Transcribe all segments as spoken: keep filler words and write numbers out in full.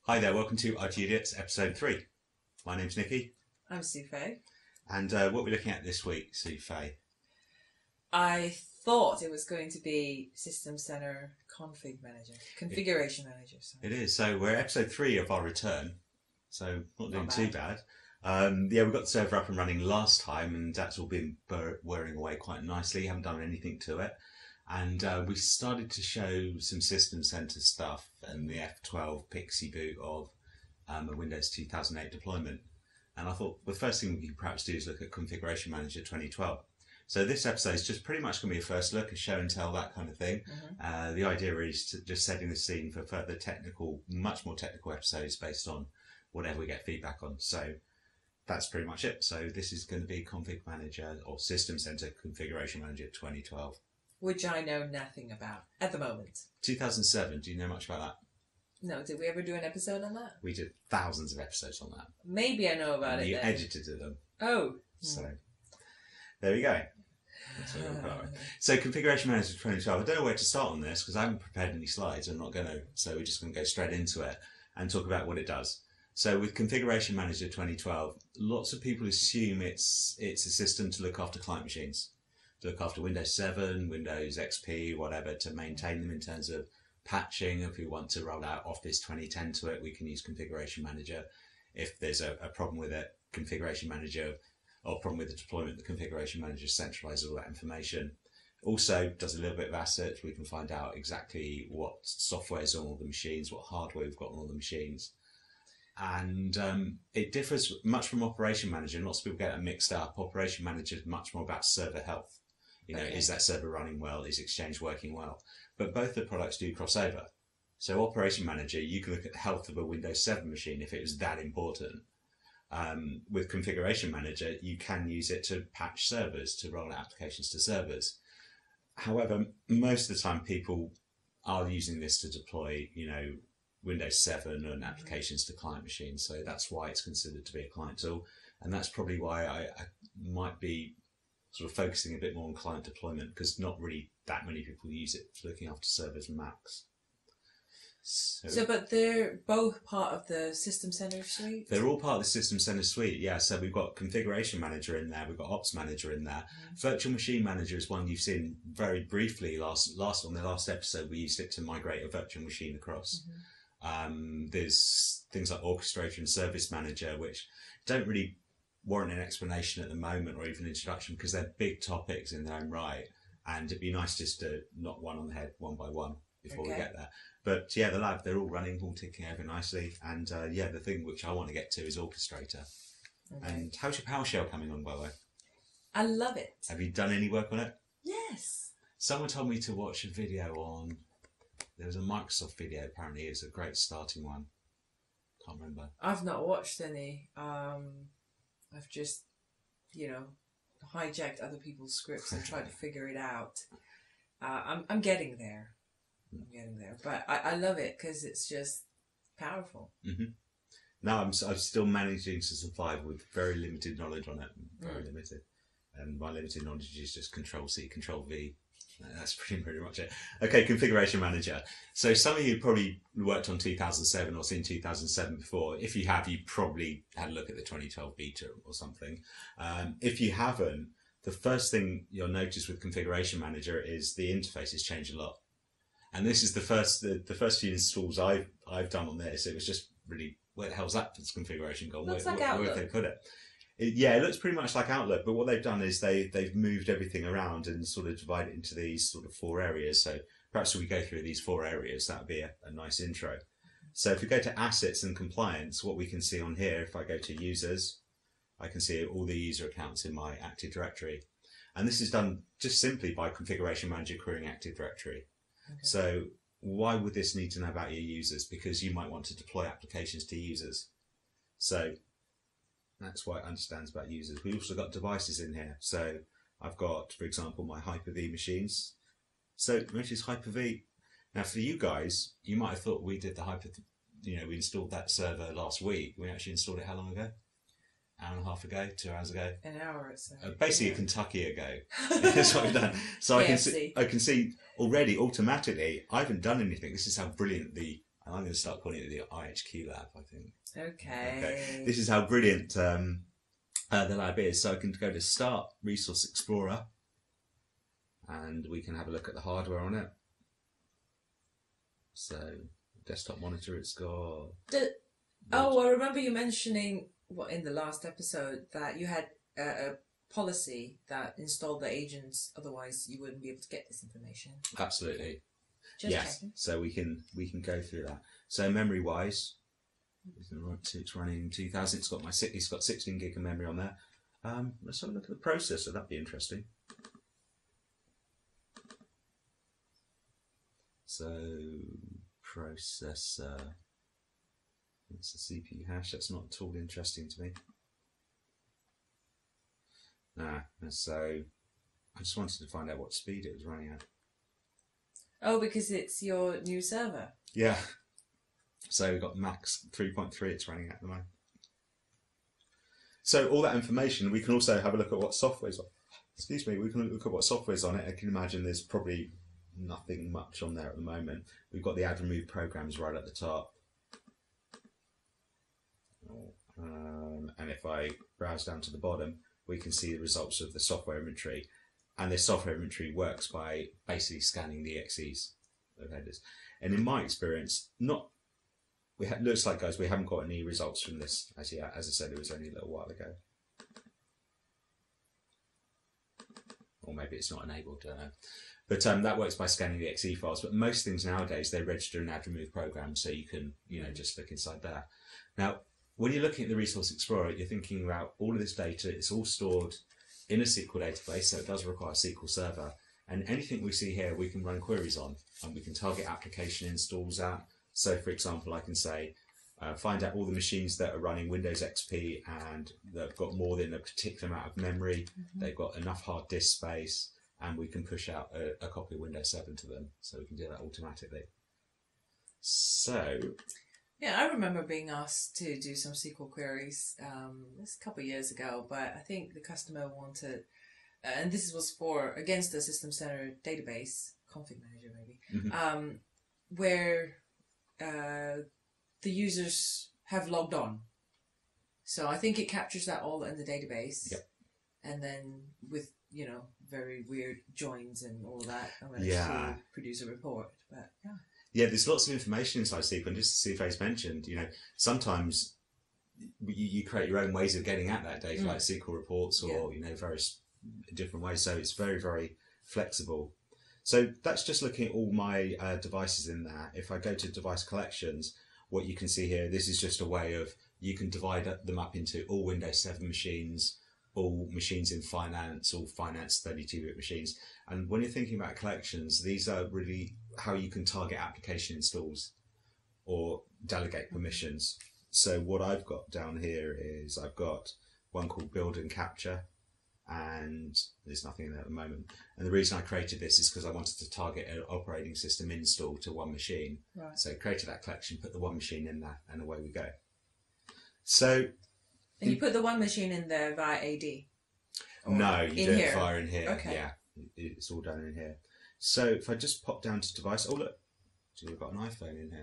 Hi there, welcome to I T Idiots episode three. My name's Nikki. I'm Sue Faye. And uh, what we're looking at this week, Sue Faye? I thought it was going to be System Center Config Manager, Configuration it, Manager. Sorry. It is. So we're episode three of our return, so not doing not too bad. Um, yeah, we got the server up and running last time, and that's all been bur- whirring away quite nicely. Haven't done anything to it. And uh, we started to show some System Center stuff and the F twelve Pixie boot of um, a Windows two thousand eight deployment. And I thought well, the first thing we could perhaps do is look at Configuration Manager twenty twelve. So this episode is just pretty much going to be a first look, a show and tell, that kind of thing. Mm-hmm. Uh, the idea is to just setting the scene for further technical, much more technical episodes based on whatever we get feedback on. So that's pretty much it. So this is going to be Config Manager or System Center Configuration Manager twenty twelve. Which I know nothing about at the moment. two thousand seven, do you know much about that? No, did we ever do an episode on that? We did thousands of episodes on that. Maybe I know about and it you then. edited them. Oh. So, there we go. So Configuration Manager twenty twelve, I don't know where to start on this because I haven't prepared any slides. I'm not going to, so we're just going to go straight into it and talk about what it does. So with Configuration Manager twenty twelve, lots of people assume it's it's a system to look after client machines, to look after Windows seven, Windows X P, whatever, to maintain them in terms of patching. If we want to roll out Office twenty ten to it, we can use Configuration Manager. If there's a, a problem with it, Configuration Manager, or problem with the deployment, the Configuration Manager centralizes all that information. Also does a little bit of asset. We can find out exactly what software is on all the machines, what hardware we've got on all the machines. And um, it differs much from Operation Manager. And lots of people get it mixed up. Operation Manager is much more about server health. You know, okay. Is that server running well? Is Exchange working well? But both the products do cross over. So Operation Manager, you can look at the health of a Windows seven machine if it was that important. Um, with Configuration Manager, you can use it to patch servers, to roll out applications to servers. However, most of the time people are using this to deploy, you know, Windows seven and applications to client machines. So that's why it's considered to be a client tool. And that's probably why I, I might be sort of focusing a bit more on client deployment, because not really that many people use it for looking after servers and Macs. So, so, but they're both part of the System Center suite? They're all part of the System Center suite, yeah. So we've got Configuration Manager in there, we've got Ops Manager in there. Mm-hmm. Virtual Machine Manager is one you've seen very briefly last last on the last episode. We used it to migrate a virtual machine across. Mm-hmm. Um, there's things like Orchestrator and Service Manager, which don't really warrant an explanation at the moment or even introduction because they're big topics in their own right. And it'd be nice just to knock one on the head one by one before okay. we get there. But yeah, the lab, they're all running, all ticking over nicely. And uh, yeah, the thing which I want to get to is Orchestrator. Okay. And how's your PowerShell coming on, by the way? I love it. Have you done any work on it? Yes. Someone told me to watch a video on, there was a Microsoft video, apparently. It's a great starting one. Can't remember. I've not watched any. Um, I've just, you know, hijacked other people's scripts and tried to figure it out. Uh, I'm, I'm getting there. I'm getting there, but I, I love it because it's just powerful. Mm-hmm. No, I'm I'm still managing to survive with very limited knowledge on it. Very mm. limited, and my limited knowledge is just Control C, Control V. That's pretty pretty much it. Okay, Configuration Manager. So some of you probably worked on two thousand seven or seen two thousand seven before. If you have, you probably had a look at the twenty twelve beta or something. Um, if you haven't, the first thing you'll notice with Configuration Manager is the interface has changed a lot. And this is the first the, the first few installs I've I've done on this. It was just really, where the hell's that configuration gone? Looks where, like where, Outlook. Where have they put it? it? Yeah, it looks pretty much like Outlook, but what they've done is they they've moved everything around and sort of divided it into these sort of four areas. So perhaps if we go through these four areas, that would be a, a nice intro. So if we go to Assets and Compliance, what we can see on here, if I go to Users, I can see all the user accounts in my Active Directory. And this is done just simply by Configuration Manager querying Active Directory. Okay. So why would this need to know about your users? Because you might want to deploy applications to users. So that's why it understands about users. We've also got devices in here. So I've got, for example, my Hyper-V machines. So notice Hyper-V. Now for you guys, you might have thought we did the Hyper, you know, we installed that server last week. We actually installed it how long ago? Hour and a half ago, two hours ago. An hour or so. Uh, basically, yeah. Kentucky ago. That's what we've done. So I can see, I can see already automatically. I haven't done anything. This is how brilliant the And I'm going to start calling it the I H Q lab, I think. Okay. Okay. This is how brilliant um, uh, the lab is. So I can go to Start Resource Explorer, and we can have a look at the hardware on it. So, desktop monitor, it's got... The, oh, I remember you mentioning what in the last episode that you had a, a policy that installed the agents, otherwise you wouldn't be able to get this information. Absolutely. Just yes. checking. So we can we can go through that. So memory wise, it's running two thousand. It's got my it's got sixteen gig of memory on there. Um, let's have a look at the processor. That'd be interesting. So processor. It's the C P U hash. That's not at all interesting to me. Nah. So I just wanted to find out what speed it was running at. Oh, because it's your new server. Yeah. So we've got max three point three it's running at the moment. So all that information, we can also have a look at what software's on. Excuse me, we can look at what software's on it. I can imagine there's probably nothing much on there at the moment. We've got the add remove programs right at the top. Um, and if I browse down to the bottom, we can see the results of the software inventory. And this software inventory works by basically scanning the E X Es of headers. And in my experience, not we ha looks like, guys, we haven't got any results from this as yet. As I said, it was only a little while ago. Or maybe it's not enabled, I don't know. But um, that works by scanning the E X E files. But most things nowadays, they register an add remove program, so you can, you know, just look inside there. Now, when you're looking at the Resource Explorer, you're thinking about all of this data. It's all stored in a S Q L database, so it does require a S Q L Server. And anything we see here, we can run queries on, and we can target application installs at. So, for example, I can say, uh, find out all the machines that are running Windows X P and they've got more than a particular amount of memory, mm-hmm. they've got enough hard disk space, and we can push out a, a copy of Windows seven to them. So we can do that automatically. So... Yeah, I remember being asked to do some S Q L queries um, this a couple of years ago, but I think the customer wanted, uh, and this was for against the System Center database, config manager maybe, mm-hmm. um, where uh, the users have logged on. So I think it captures that all in the database, yep. and then with, you know, very weird joins and all that, I'm going to yeah. produce a report. But yeah. Yeah, there's lots of information inside S Q L, and just as Faye's mentioned, you know, sometimes you, you create your own ways of getting at that data, mm. like S Q L reports or, yeah. you know, various different ways. So it's very, very flexible. So that's just looking at all my uh, devices in there. If I go to device collections, what you can see here, this is just a way of, you can divide them up into all Windows seven machines, all machines in finance, all finance thirty-two bit machines. And when you're thinking about collections, these are really how you can target application installs or delegate permissions. So what I've got down here is I've got one called Build and Capture, and there's nothing in there at the moment. And the reason I created this is because I wanted to target an operating system install to one machine. Right. So created that collection, put the one machine in there, and away we go. So... And you put the one machine in there via A D? No, you do it via in here. Okay. Yeah, it's all done in here. So if I just pop down to device, oh look, we've got an iPhone in here.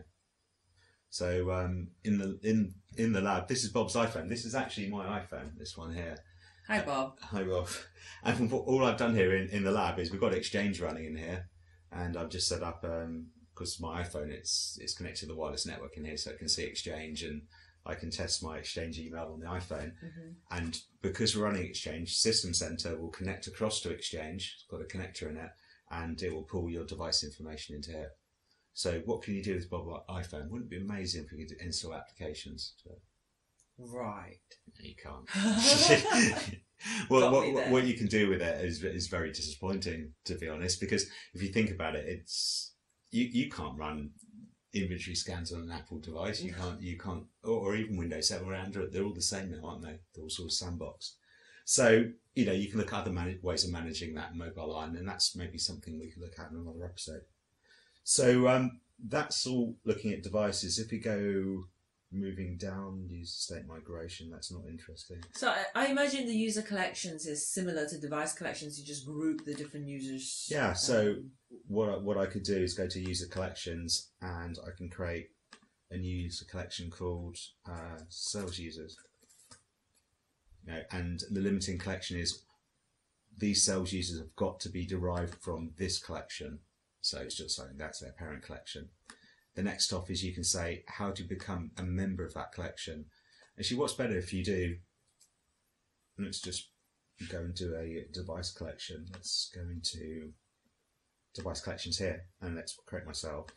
So um, in the in in the lab, this is Bob's iPhone. This is actually my iPhone. This one here. Hi, Bob. Uh, hi, Bob. And all I've done here in, in the lab is we've got Exchange running in here, and I've just set up because um, my iPhone it's it's connected to the wireless network in here, so it can see Exchange and I can test my Exchange email on the iPhone. Mm-hmm. And because we're running Exchange, System Center will connect across to Exchange. It's got a connector in it, and it will pull your device information into here. So what can you do with Bob iPhone? Wouldn't it be amazing if we could install applications to it? Right. No, you can't. Well, what, what, what you can do with it is is very disappointing, to be honest, because if you think about it, it's you, you can't run inventory scans on an Apple device. You can't, you can't, or, or even Windows seven or Android. They're all the same now, aren't they? They're all sort of sandboxed. So, you know, you can look at other man ways of managing that mobile line, and that's maybe something we could look at in another episode. So um, that's all looking at devices. If we go moving down, use state migration, that's not interesting. So I, I imagine the user collections is similar to device collections. You just group the different users. Yeah, so um, what, I, what I could do is go to user collections, and I can create a new user collection called uh, sales users. You know, and the limiting collection is these sales users have got to be derived from this collection. So it's just saying that's their parent collection. The next off is you can say, how do you become a member of that collection? Actually, what's better if you do, let's just go and do a device collection. Let's go into device collections here, and let's create myself.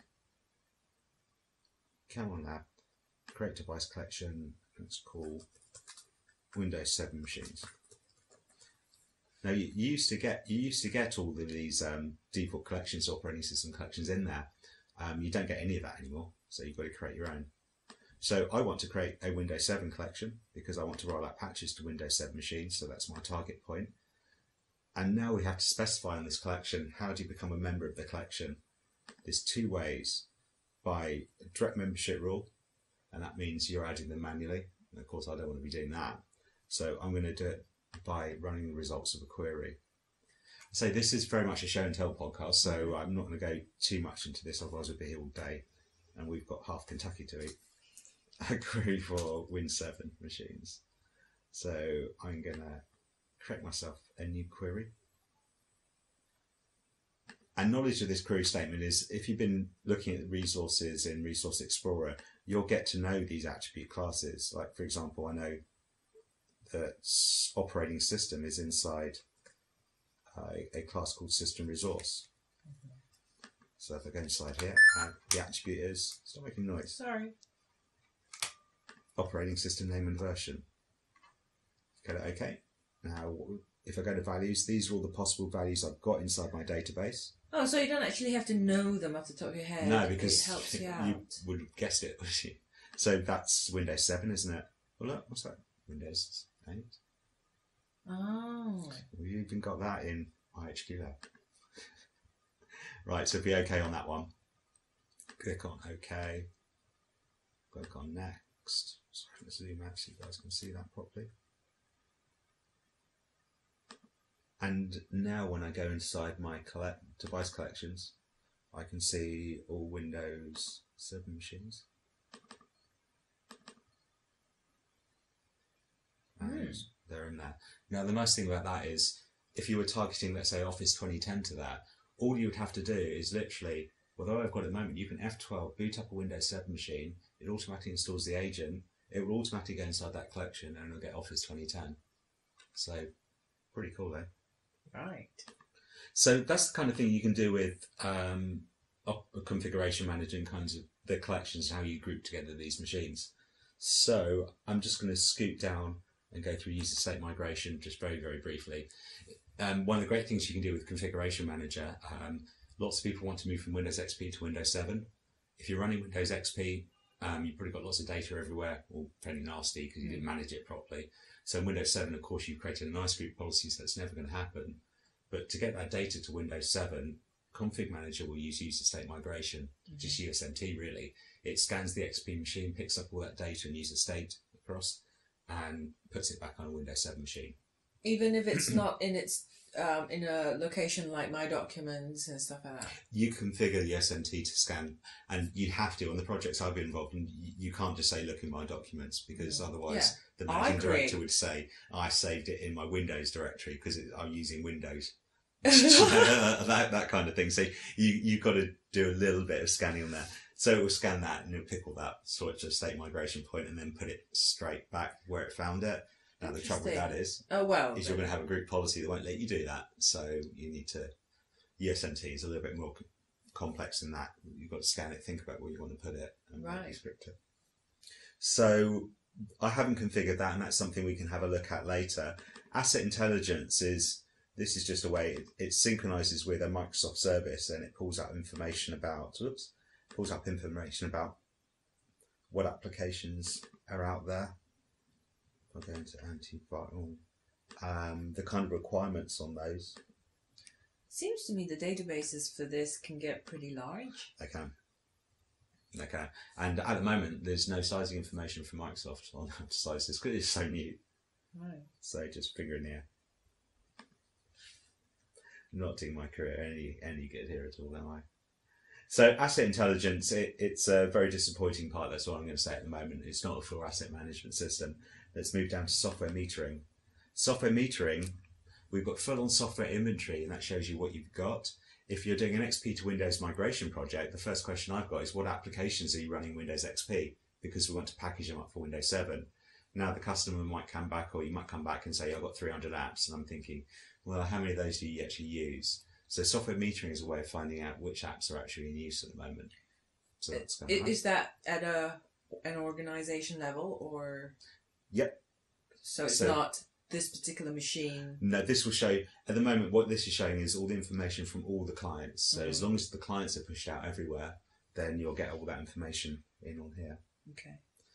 Come on, lab. Create device collection. Let's call Windows seven machines. Now you, you used to get you used to get all of these um, default collections, operating system collections in there. Um, you don't get any of that anymore, so you've got to create your own. So I want to create a Windows seven collection because I want to roll out patches to Windows seven machines, so that's my target point. And now we have to specify in this collection, how do you become a member of the collection? There's two ways. By a direct membership rule, and that means you're adding them manually. And of course, I don't want to be doing that. So I'm going to do it by running the results of a query. So this is very much a show and tell podcast, so I'm not going to go too much into this, otherwise we'll be here all day. And we've got half Kentucky to eat. A query for Win seven machines. So I'm going to create myself a new query. And knowledge of this query statement is, if you've been looking at the resources in Resource Explorer, you'll get to know these attribute classes. Like, for example, I know that operating system is inside uh, a class called System Resource. Mm-hmm. So if I go inside here, and the attribute is, stop making noise. Sorry. Operating system name and version. Go to OK. Now, if I go to values, these are all the possible values I've got inside my database. Oh, so you don't actually have to know them off the top of your head. No, because it helps you, out. You would have guessed it, wouldn't you? So that's Windows seven, isn't it? Well, look, what's that? Windows eight. Oh. We've even got that in I H Q Lab. Right, so be OK on that one. Click on OK. Click on Next. Sorry, let's zoom out so you guys can see that properly. And now when I go inside my collect device collections, I can see all Windows seven machines. And mm. they're in there. Now the nice thing about that is, if you were targeting, let's say, Office twenty ten to that, all you would have to do is literally, although I've got at the moment, you can F twelve, boot up a Windows seven machine, it automatically installs the agent, it will automatically go inside that collection and it'll get Office twenty ten. So, pretty cool, eh? Right. So that's the kind of thing you can do with um, configuration managing kinds of the collections, how you group together these machines. So I'm just going to scoot down and go through user state migration just very, very briefly. Um, one of the great things you can do with Configuration Manager, um, lots of people want to move from Windows X P to Windows seven. If you're running Windows X P, um, you've probably got lots of data everywhere, all fairly nasty because you didn't manage it properly. So in Windows seven, of course, you've created a nice group policy, so that's never going to happen. But to get that data to Windows seven, Config Manager will use user state migration, mm-hmm. just U S M T really. It scans the X P machine, picks up all that data and user state across, and puts it back on a Windows seven machine. Even if it's not in its um, in a location like My Documents and stuff like that? You configure the S M T to scan, and you have to, on the projects I've been involved in, you can't just say, look in My Documents, because otherwise yeah. the managing director would say, I saved it in my Windows directory because I'm using Windows. that, that kind of thing. So you, you've got to do a little bit of scanning on there. So it will scan that and it'll pick all that sort of state migration point and then put it straight back where it found it. Now the trouble with that is, oh well, is you're going to have a group policy that won't let you do that. So you need to, U S M T is a little bit more complex than that. You've got to scan it, think about where you want to put it, and right. script it. So I haven't configured that, and that's something we can have a look at later. Asset intelligence is, this is just a way, it, it synchronizes with a Microsoft service and it pulls out information about, oops, pulls up information about what applications are out there. I'll go into antiviral, um, the kind of requirements on those. Seems to me the databases for this can get pretty large. They can. They can. And at the moment, there's no sizing information from Microsoft on how to size this because it's so new. Right. So just finger in the air. I'm not doing my career any, any good here at all, am I? So asset intelligence, it, it's a very disappointing part. That's all I'm going to say at the moment. It's not a full asset management system. Let's move down to software metering. Software metering, we've got full-on software inventory, and that shows you what you've got. If you're doing an X P to Windows migration project, the first question I've got is, what applications are you running Windows X P? Because we want to package them up for Windows seven. Now the customer might come back, or you might come back and say, I've got three hundred apps, and I'm thinking, well, how many of those do you actually use? So software metering is a way of finding out which apps are actually in use at the moment. So that's kind of Is, nice. is that at a an organization level, or? Yep. So it's So- not this particular machine. No, this will show, at the moment, what this is showing is all the information from all the clients. So as Mhm. long as the clients are pushed out everywhere, then you'll get all that information in on here. Okay.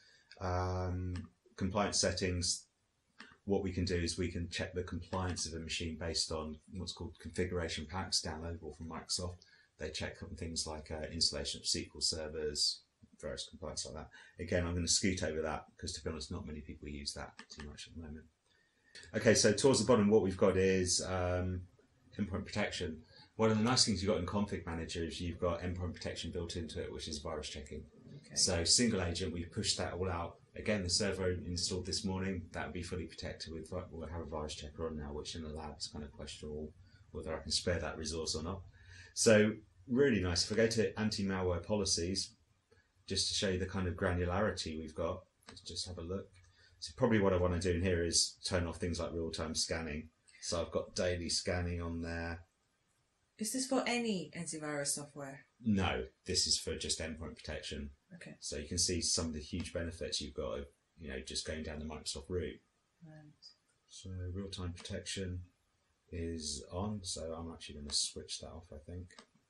Um, compliance settings, what we can do is we can check the compliance of a machine based on what's called configuration packs downloadable from Microsoft. They check on things like uh, installation of S Q L servers, various compliance like that. Again, I'm going to scoot over that because, to be honest, not many people use that too much at the moment. Okay, so towards the bottom, what we've got is um, endpoint protection. One of the nice things you've got in Config Manager is you've got endpoint protection built into it, which is virus checking. Okay. So single agent, we've pushed that all out. Again, the server installed this morning, that will be fully protected with, we'll have a virus checker on now, which in the lab is kind of questionable whether I can spare that resource or not. So really nice. If I go to anti-malware policies, just to show you the kind of granularity we've got, let's just have a look. So probably what I want to do in here is turn off things like real-time scanning. So I've got daily scanning on there. Is this for any antivirus software? No, this is for just endpoint protection. Okay. So you can see some of the huge benefits you've got of, you know, just going down the Microsoft route. Right. So real-time protection is on, so I'm actually going to switch that off, I think.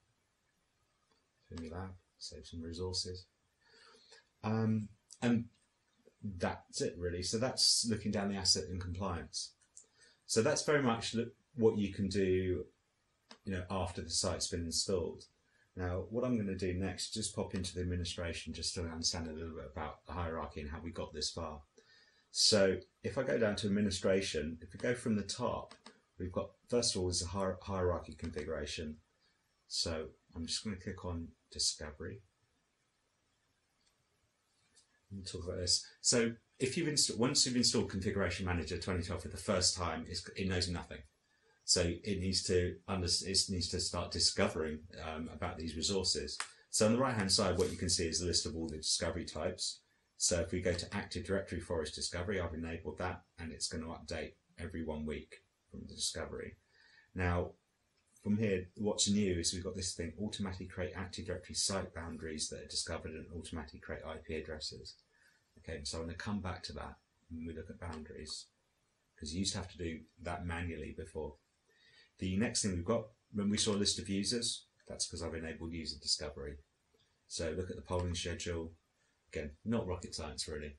Fimilab, save some resources. Um, and that's it really. So that's looking down the asset and compliance. So that's very much look, what you can do, you know, after the site's been installed. Now, what I'm going to do next, just pop into the administration just to understand a little bit about the hierarchy and how we got this far. So if I go down to administration, if we go from the top, we've got, first of all, is a hier hierarchy configuration. So I'm just going to click on discovery. We'll talk about this. So if you've installed, once you've installed Configuration Manager twenty twelve for the first time, it's, it knows nothing. So it needs to under, it needs to start discovering um, about these resources. So on the right hand side, what you can see is a list of all the discovery types. So if we go to Active Directory Forest Discovery, I've enabled that, and it's going to update every one week from the discovery. Now, from here, what's new is we've got this thing, automatically create Active Directory site boundaries that are discovered and automatically create I P addresses. Okay, so I'm going to come back to that when we look at boundaries, because you used to have to do that manually before. The next thing we've got, when we saw a list of users, that's because I've enabled user discovery. So look at the polling schedule. Again, not rocket science really.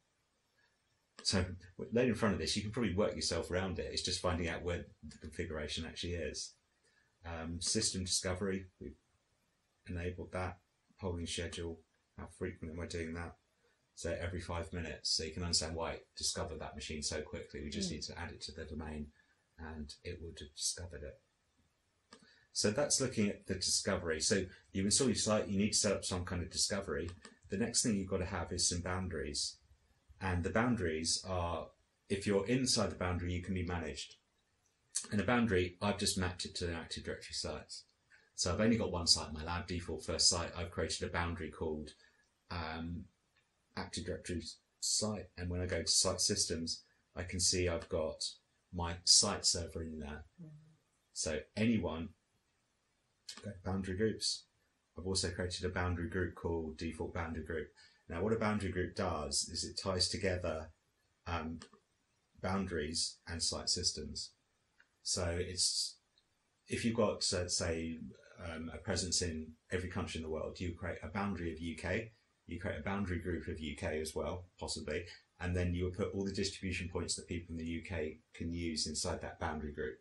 So laid in front of this, you can probably work yourself around it. It's just finding out where the configuration actually is. Um, system discovery, we've enabled that. Polling schedule, how frequent am I doing that? So every five minutes, so you can understand why it discovered that machine so quickly. We just mm. need to add it to the domain and it would have discovered it. So that's looking at the discovery. So you install your site, you need to set up some kind of discovery. The next thing you've got to have is some boundaries. And the boundaries are, if you're inside the boundary, you can be managed. And a boundary, I've just mapped it to the Active Directory sites. So I've only got one site, my lab default first site. I've created a boundary called um, Active Directory site. And when I go to site systems, I can see I've got my site server in there. Mm-hmm. So anyone, okay, boundary groups. I've also created a boundary group called default boundary group. Now what a boundary group does is it ties together um, boundaries and site systems. So it's, if you've got, uh, say, um, a presence in every country in the world, you create a boundary of U K, you create a boundary group of U K as well, possibly, and then you will put all the distribution points that people in the U K can use inside that boundary group.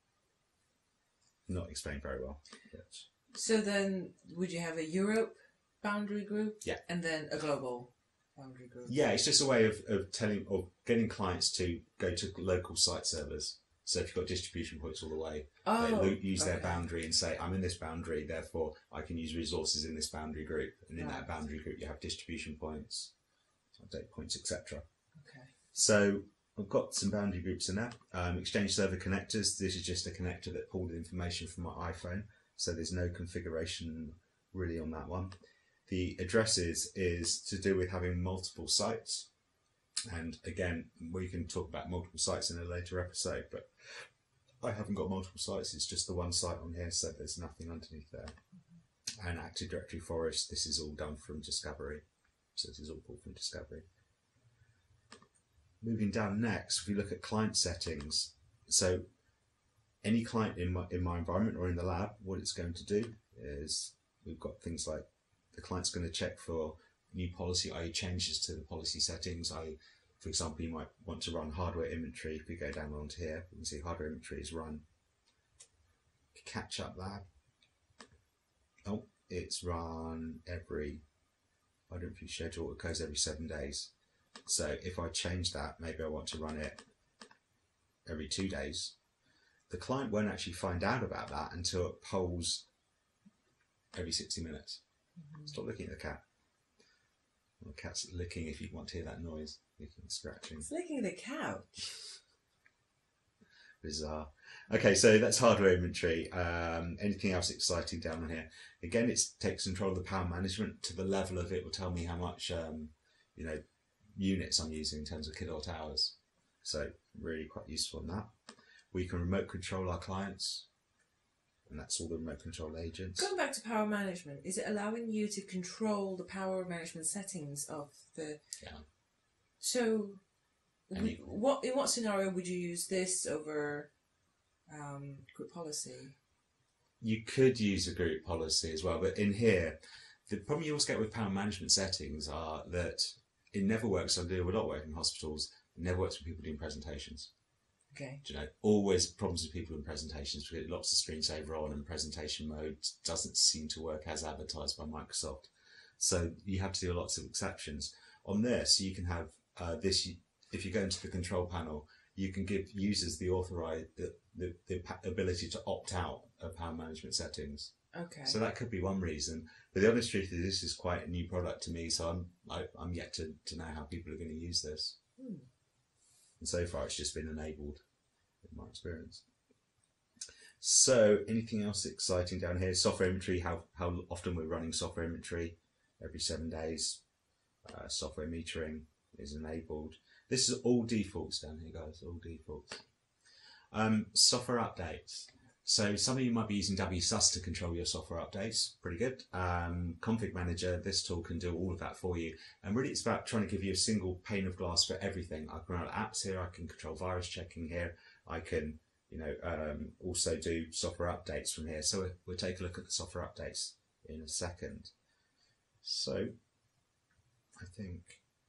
Not explained very well. But... So then, would you have a Europe boundary group? Yeah. And then a global boundary group? Yeah, it's just a way of, of telling, or getting clients to go to local site servers. So if you've got distribution points all the way, Oh, they lo- use their okay. boundary and say, I'm in this boundary, therefore I can use resources in this boundary group. And in Right. that boundary group, you have distribution points, update points, et cetera. Okay. So I've got some boundary groups in there. Um, Exchange server connectors. This is just a connector that pulled information from my iPhone. So there's no configuration really on that one. The addresses is to do with having multiple sites. And again, we can talk about multiple sites in a later episode, but I haven't got multiple sites. It's just the one site on here, so there's nothing underneath there. Mm-hmm. And Active Directory Forest, this is all done from Discovery. So this is all pulled from Discovery. Moving down next, if we look at client settings, so any client in my, in my environment or in the lab, what it's going to do is we've got things like the client's going to check for new policy, that is changes to the policy settings. that is, for example, you might want to run hardware inventory. If we go down onto here, you can see hardware inventory is run. Catch up lab. Oh, it's run every, I don't know if you schedule, it goes every seven days. So if I change that, maybe I want to run it every two days. The client won't actually find out about that until it polls every sixty minutes. Mm-hmm. Stop looking at the cat. Well, the cat's licking if you want to hear that noise. Licking and scratching. It's licking the couch. Bizarre. Okay, so that's hardware inventory. Um, anything else exciting down on here? Again, it takes control of the power management to the level of it will tell me how much um, you know, units I'm using in terms of kilowatt hours. So really quite useful on that. We can remote control our clients, and that's all the remote control agents. Going back to power management, is it allowing you to control the power management settings of the... Yeah. So, And would, you- what in what scenario would you use this over um, group policy? You could use a group policy as well, but in here, the problem you always get with power management settings are that it never works. I do a lot of work in hospitals. It never works when people doing presentations. Okay. Do you know, always problems with people in presentations because it locks the screensaver on and presentation mode doesn't seem to work as advertised by Microsoft. So you have to do lots of exceptions. On this, you can have uh, this, if you go into the control panel, you can give users the authorize the, the, the ability to opt out of power management settings. Okay. So that could be one reason. But the honest truth is this is quite a new product to me, so I'm I, I'm yet to, to know how people are going to use this. Hmm. And so far it's just been enabled in my experience. So anything else exciting down here? Software inventory, how, how often we're running software inventory, every seven days. Uh, software metering is enabled. This is all defaults down here, guys, all defaults. Um, software updates. So some of you might be using W S U S to control your software updates. Pretty good. Um, Config Manager, this tool can do all of that for you. And really it's about trying to give you a single pane of glass for everything. I can run apps here, I can control virus checking here, I can you know, um, also do software updates from here. So we'll take a look at the software updates in a second. So I think,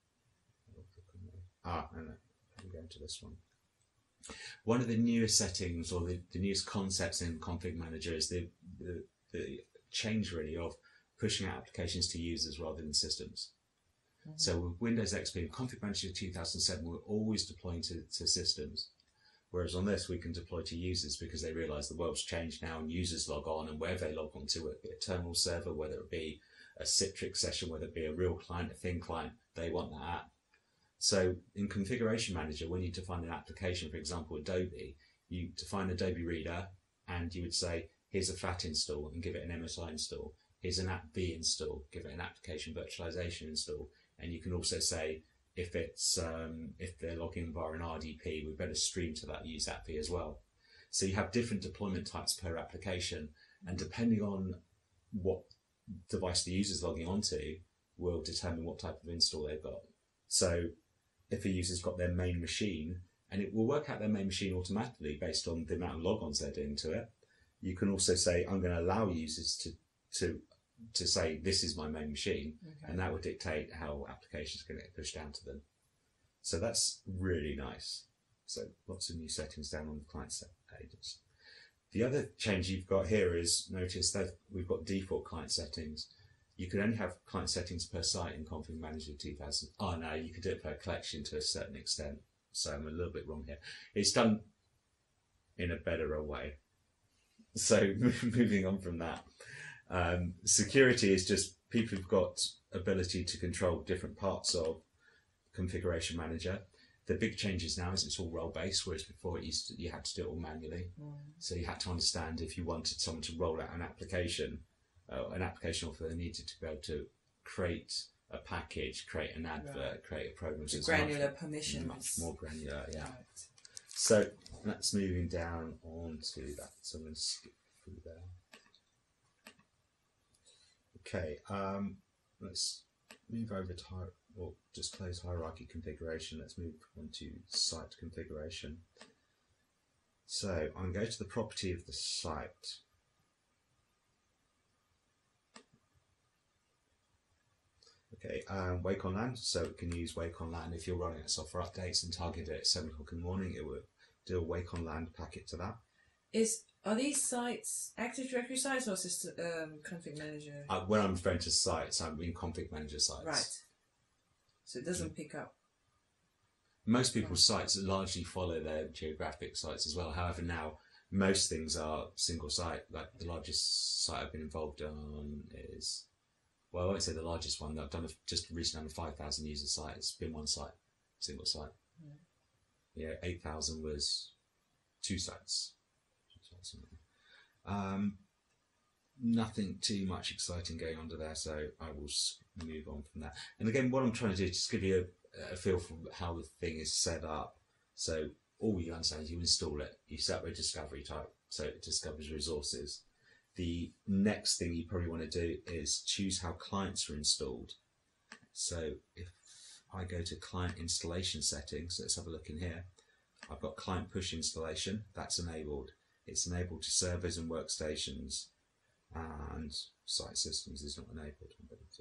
ah, no, no, let me go into this one. One of the newest settings or the, the newest concepts in Config Manager is the, the, the change really of pushing out applications to users rather than systems. Mm-hmm. So with Windows X P, Config Manager two thousand seven, we're always deploying to, to systems. Whereas on this, we can deploy to users because they realise the world's changed now and users log on, and wherever they log on to, whether it be a terminal server, whether it be a Citrix session, whether it be a real client, a thin client, they want that app. So in Configuration Manager, when you define an application, for example, Adobe, you define Adobe Reader and you would say, here's a FAT install and give it an M S I install. Here's an app V install, give it an application virtualization install. And you can also say, if it's um, if they're logging via an R D P, we better stream to that, use app V as well. So you have different deployment types per application, and depending on what device the user's logging onto, will determine what type of install they've got. So if a user's got their main machine, and it will work out their main machine automatically based on the amount of logons they're doing to it, you can also say, I'm going to allow users to to to say, this is my main machine, okay. And that will dictate how applications are going to get pushed down to them. So that's really nice. So lots of new settings down on the client set pages. The other change you've got here is, notice that we've got default client settings. You can only have client settings per site in Config Manager two thousand. Oh no, you can do it per collection to a certain extent. So I'm a little bit wrong here. It's done in a better way. So moving on from that, um, security is just people who've got ability to control different parts of Configuration Manager. The big changes now is it's all role-based, whereas before it used to, you had to do it all manually. Mm. So you had to understand if you wanted someone to roll out an application, uh, an application offer, they needed to be able to create a package, create an advert, right. create a program. So granular much, permissions. Much more granular, yeah. Right. So that's moving down on to that. So I'm going to skip through there. Okay, um, let's move over to, or just close hierarchy configuration. Let's move on to site configuration. So I'm going to the property of the site. Okay, um, Wake on Land, so it can use Wake on Land if you're running software updates and target it at seven o'clock in the morning, it will do a Wake on Land packet to that. Is Are these sites Active Directory sites or system, um, Config Manager? Uh, when I'm referring to sites, I mean Config Manager sites. Right. So it doesn't pick up. Most people's sites largely follow their geographic sites as well. However, now most things are single site. Like the largest site I've been involved on is, well, I won't say the largest one. I've done a, just recently done a five thousand user site. It's been one site, single site. Mm. Yeah, eight thousand was two sites. Um, nothing too much exciting going on to there, so I will move on from that. And again, what I'm trying to do is just give you a, a feel for how the thing is set up. So all you understand is you install it, you set up a discovery type, so it discovers resources. The next thing you probably want to do is choose how clients are installed. So if I go to client installation settings, let's have a look in here. I've got client push installation, that's enabled. It's enabled to servers and workstations, and site systems is not enabled.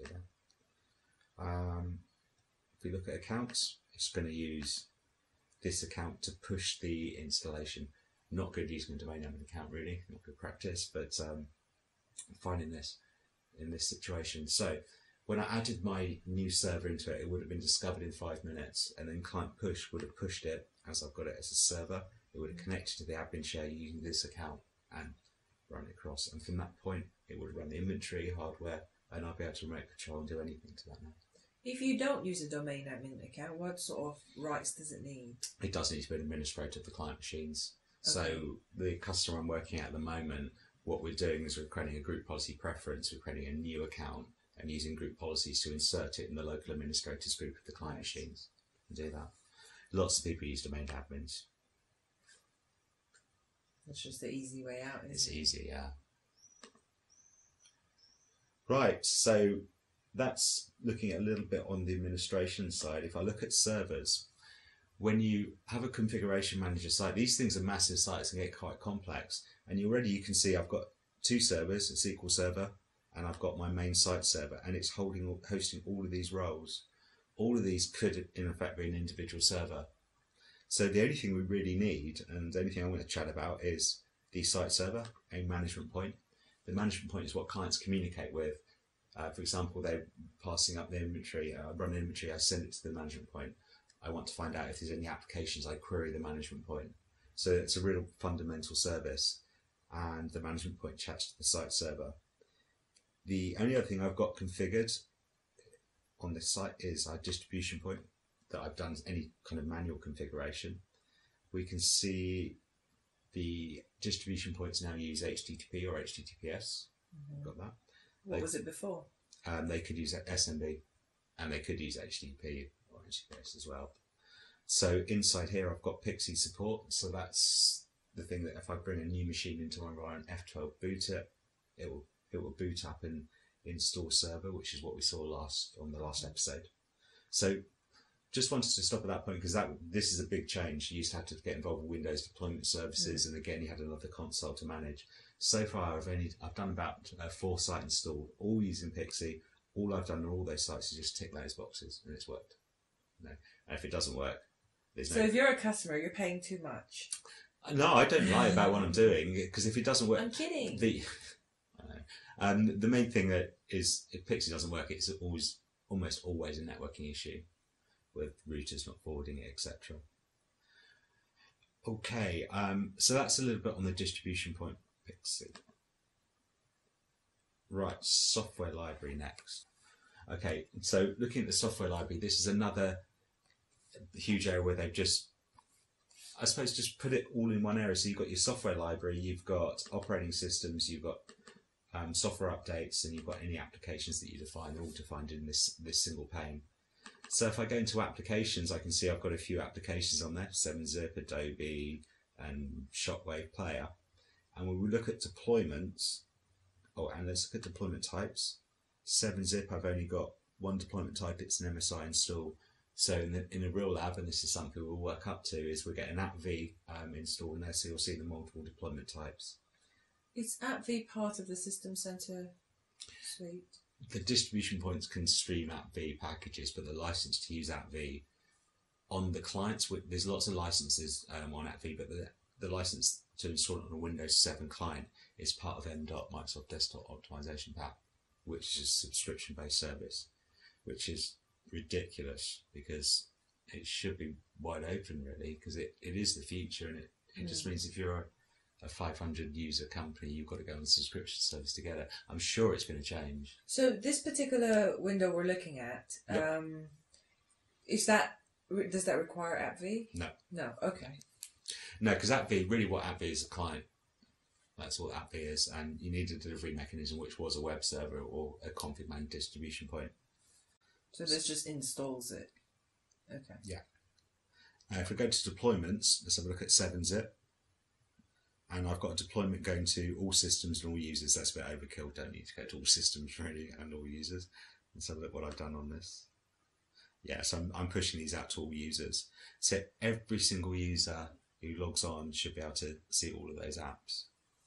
Um, if we look at accounts, it's going to use this account to push the installation. Not good using a domain name and account, really, not good practice, but um, I'm finding this in this situation. So when I added my new server into it, it would have been discovered in five minutes, and then client push would have pushed it as I've got it as a server. It would have connected to the admin share using this account and run it across. And from that point, it would run the inventory, hardware, and I'll be able to remote control and do anything to that now. If you don't use a domain admin account, what sort of rights does it need? It does need to be an administrator of the client machines. Okay. So the customer I'm working at at the moment, what we're doing is we're creating a group policy preference, we're creating a new account and using group policies to insert it in the local administrators group of the client right. machines and do that. Lots of people use domain admins. That's just the easy way out, isn't it's it? It's easy, yeah. Right, so that's looking at a little bit on the administration side. If I look at servers, when you have a configuration manager site, these things are massive sites and get quite complex. And already you can see I've got two servers, a S Q L server, and I've got my main site server, and it's holding, hosting all of these roles. All of these could, in effect, be an individual server. So the only thing we really need, and the only thing I want to chat about, is the site server, a management point. The management point is what clients communicate with. Uh, for example, they're passing up the inventory, I uh, run an inventory, I send it to the management point. I want to find out if there's any applications, I query the management point. So it's a real fundamental service, and the management point chats to the site server. The only other thing I've got configured on this site is our distribution point that I've done any kind of manual configuration. We can see the distribution points now use H T T P or H T T P S. Mm-hmm. Got that. What they, was it before? Um, they could use S M B, and they could use H T T P or H T T P S as well. So inside here I've got Pixie support, so that's the thing that if I bring a new machine into my environment, F twelve boot it, it will it will boot up and install server, which is what we saw last on the last episode. So just wanted to stop at that point because that this is a big change. You used to have to get involved with Windows deployment services, mm-hmm. and again you had another console to manage. So far I've only I've done about uh, four sites installed, all using Pixie. All I've done on all those sites is just tick those boxes, and it's worked. No, and if it doesn't work, there's no. So if you're a customer, you're paying too much. No, I don't lie about what I'm doing because if it doesn't work, I'm kidding. The I know. Um, the main thing that is if Pixie doesn't work, it's always almost always a networking issue with routers not forwarding it, et cetera. Okay, um, so that's a little bit on the distribution point Pixie. Right, software library next. Okay, so looking at the software library, this is another huge area where they've just, I suppose, just put it all in one area. So you've got your software library, you've got operating systems, you've got um, software updates, and you've got any applications that you define. They're all defined in this, this single pane. So if I go into applications, I can see I've got a few applications on there, seven zip, Adobe, and Shockwave Player. And when we look at deployments, oh, and let's look at deployment types. seven zip, I've only got one deployment type, it's an M S I install. So in, the, in a real lab, and this is something we'll work up to, is we're getting AppV um, installed in there, so you'll see the multiple deployment types. Is AppV part of the System Center suite? The distribution points can stream AppV packages, but the license to use AppV on the clients, there's lots of licenses um, on AppV, but the, the license to install it on a Windows seven client is part of M DOT, Microsoft Desktop Optimization Pack, which is a subscription-based service, which is ridiculous because it should be wide open, really, because it, it is the future, and it, it mm. just means if you're a a five hundred user company, you've got to go on the subscription service together. I'm sure it's going to change. So this particular window we're looking at, yep. um, is that, does that require AppV? No. No, okay. No, because AppV, really what AppV is a client. That's all AppV is, and you need a delivery mechanism, which was a web server or a config man distribution point. So this just installs it? Okay. Yeah. Uh, if we go to deployments, let's have a look at seven zip. And I've got a deployment going to all systems and all users. That's a bit overkill. Don't need to go to all systems really and all users. Let's have a look what I've done on this. Yeah, so I'm, I'm pushing these out to all users. So every single user who logs on should be able to see all of those apps.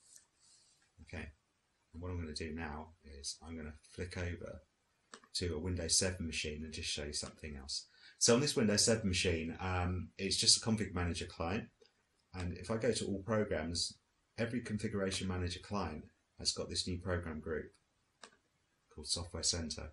Okay. And what I'm going to do now is I'm going to flick over to a Windows seven machine and just show you something else. So on this Windows seven machine, um, it's just a config manager client. And if I go to all programs, every configuration manager client has got this new program group called Software Center.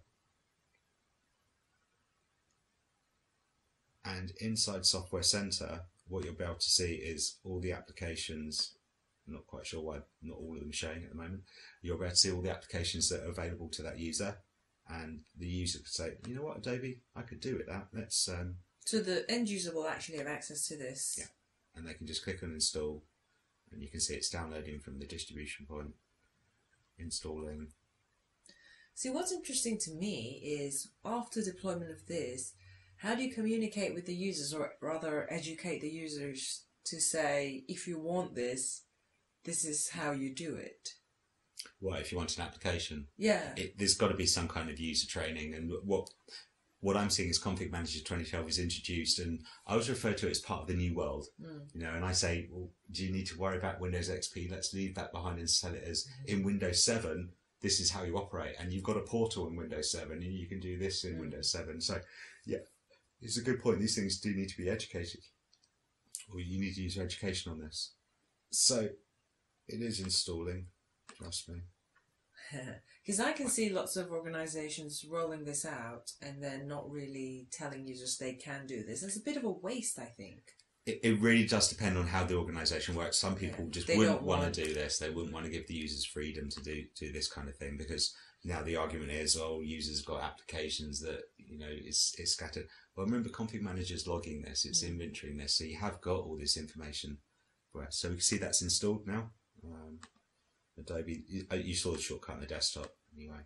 And inside Software Center, what you'll be able to see is all the applications. I'm not quite sure why not all of them are showing at the moment. You'll be able to see all the applications that are available to that user. And the user could say, you know what, Adobe, I could do with that. Let's. Um... So the end user will actually have access to this. Yeah. And they can just click on install, and you can see it's downloading from the distribution point, installing. See, what's interesting to me is after deployment of this, how do you communicate with the users, or rather educate the users to say, if you want this, this is how you do it? Well, if you want an application, yeah, it, there's got to be some kind of user training, and what. What I'm seeing is Config Manager twenty twelve is introduced, and I always refer to it as part of the new world. Mm. You know, and I say, well, do you need to worry about Windows X P? Let's leave that behind and sell it as mm. in Windows seven. This is how you operate, and you've got a portal in Windows seven, and you can do this in mm. Windows seven. So, yeah, it's a good point. These things do need to be educated, or you need to use your education on this. So, it is installing. Trust me. Because I can see lots of organisations rolling this out and then not really telling users they can do this. It's a bit of a waste, I think. It, it really does depend on how the organisation works. Some people yeah, just wouldn't want, want to do this. They wouldn't want to give the users freedom to do, do this kind of thing, because now the argument is, oh, users got applications that, you know, it's, it's scattered. Well, remember, Config Manager's logging this, it's mm. inventorying this, so you have got all this information. So we can see that's installed now. Um, Adobe, you, you saw the shortcut on the desktop anyway.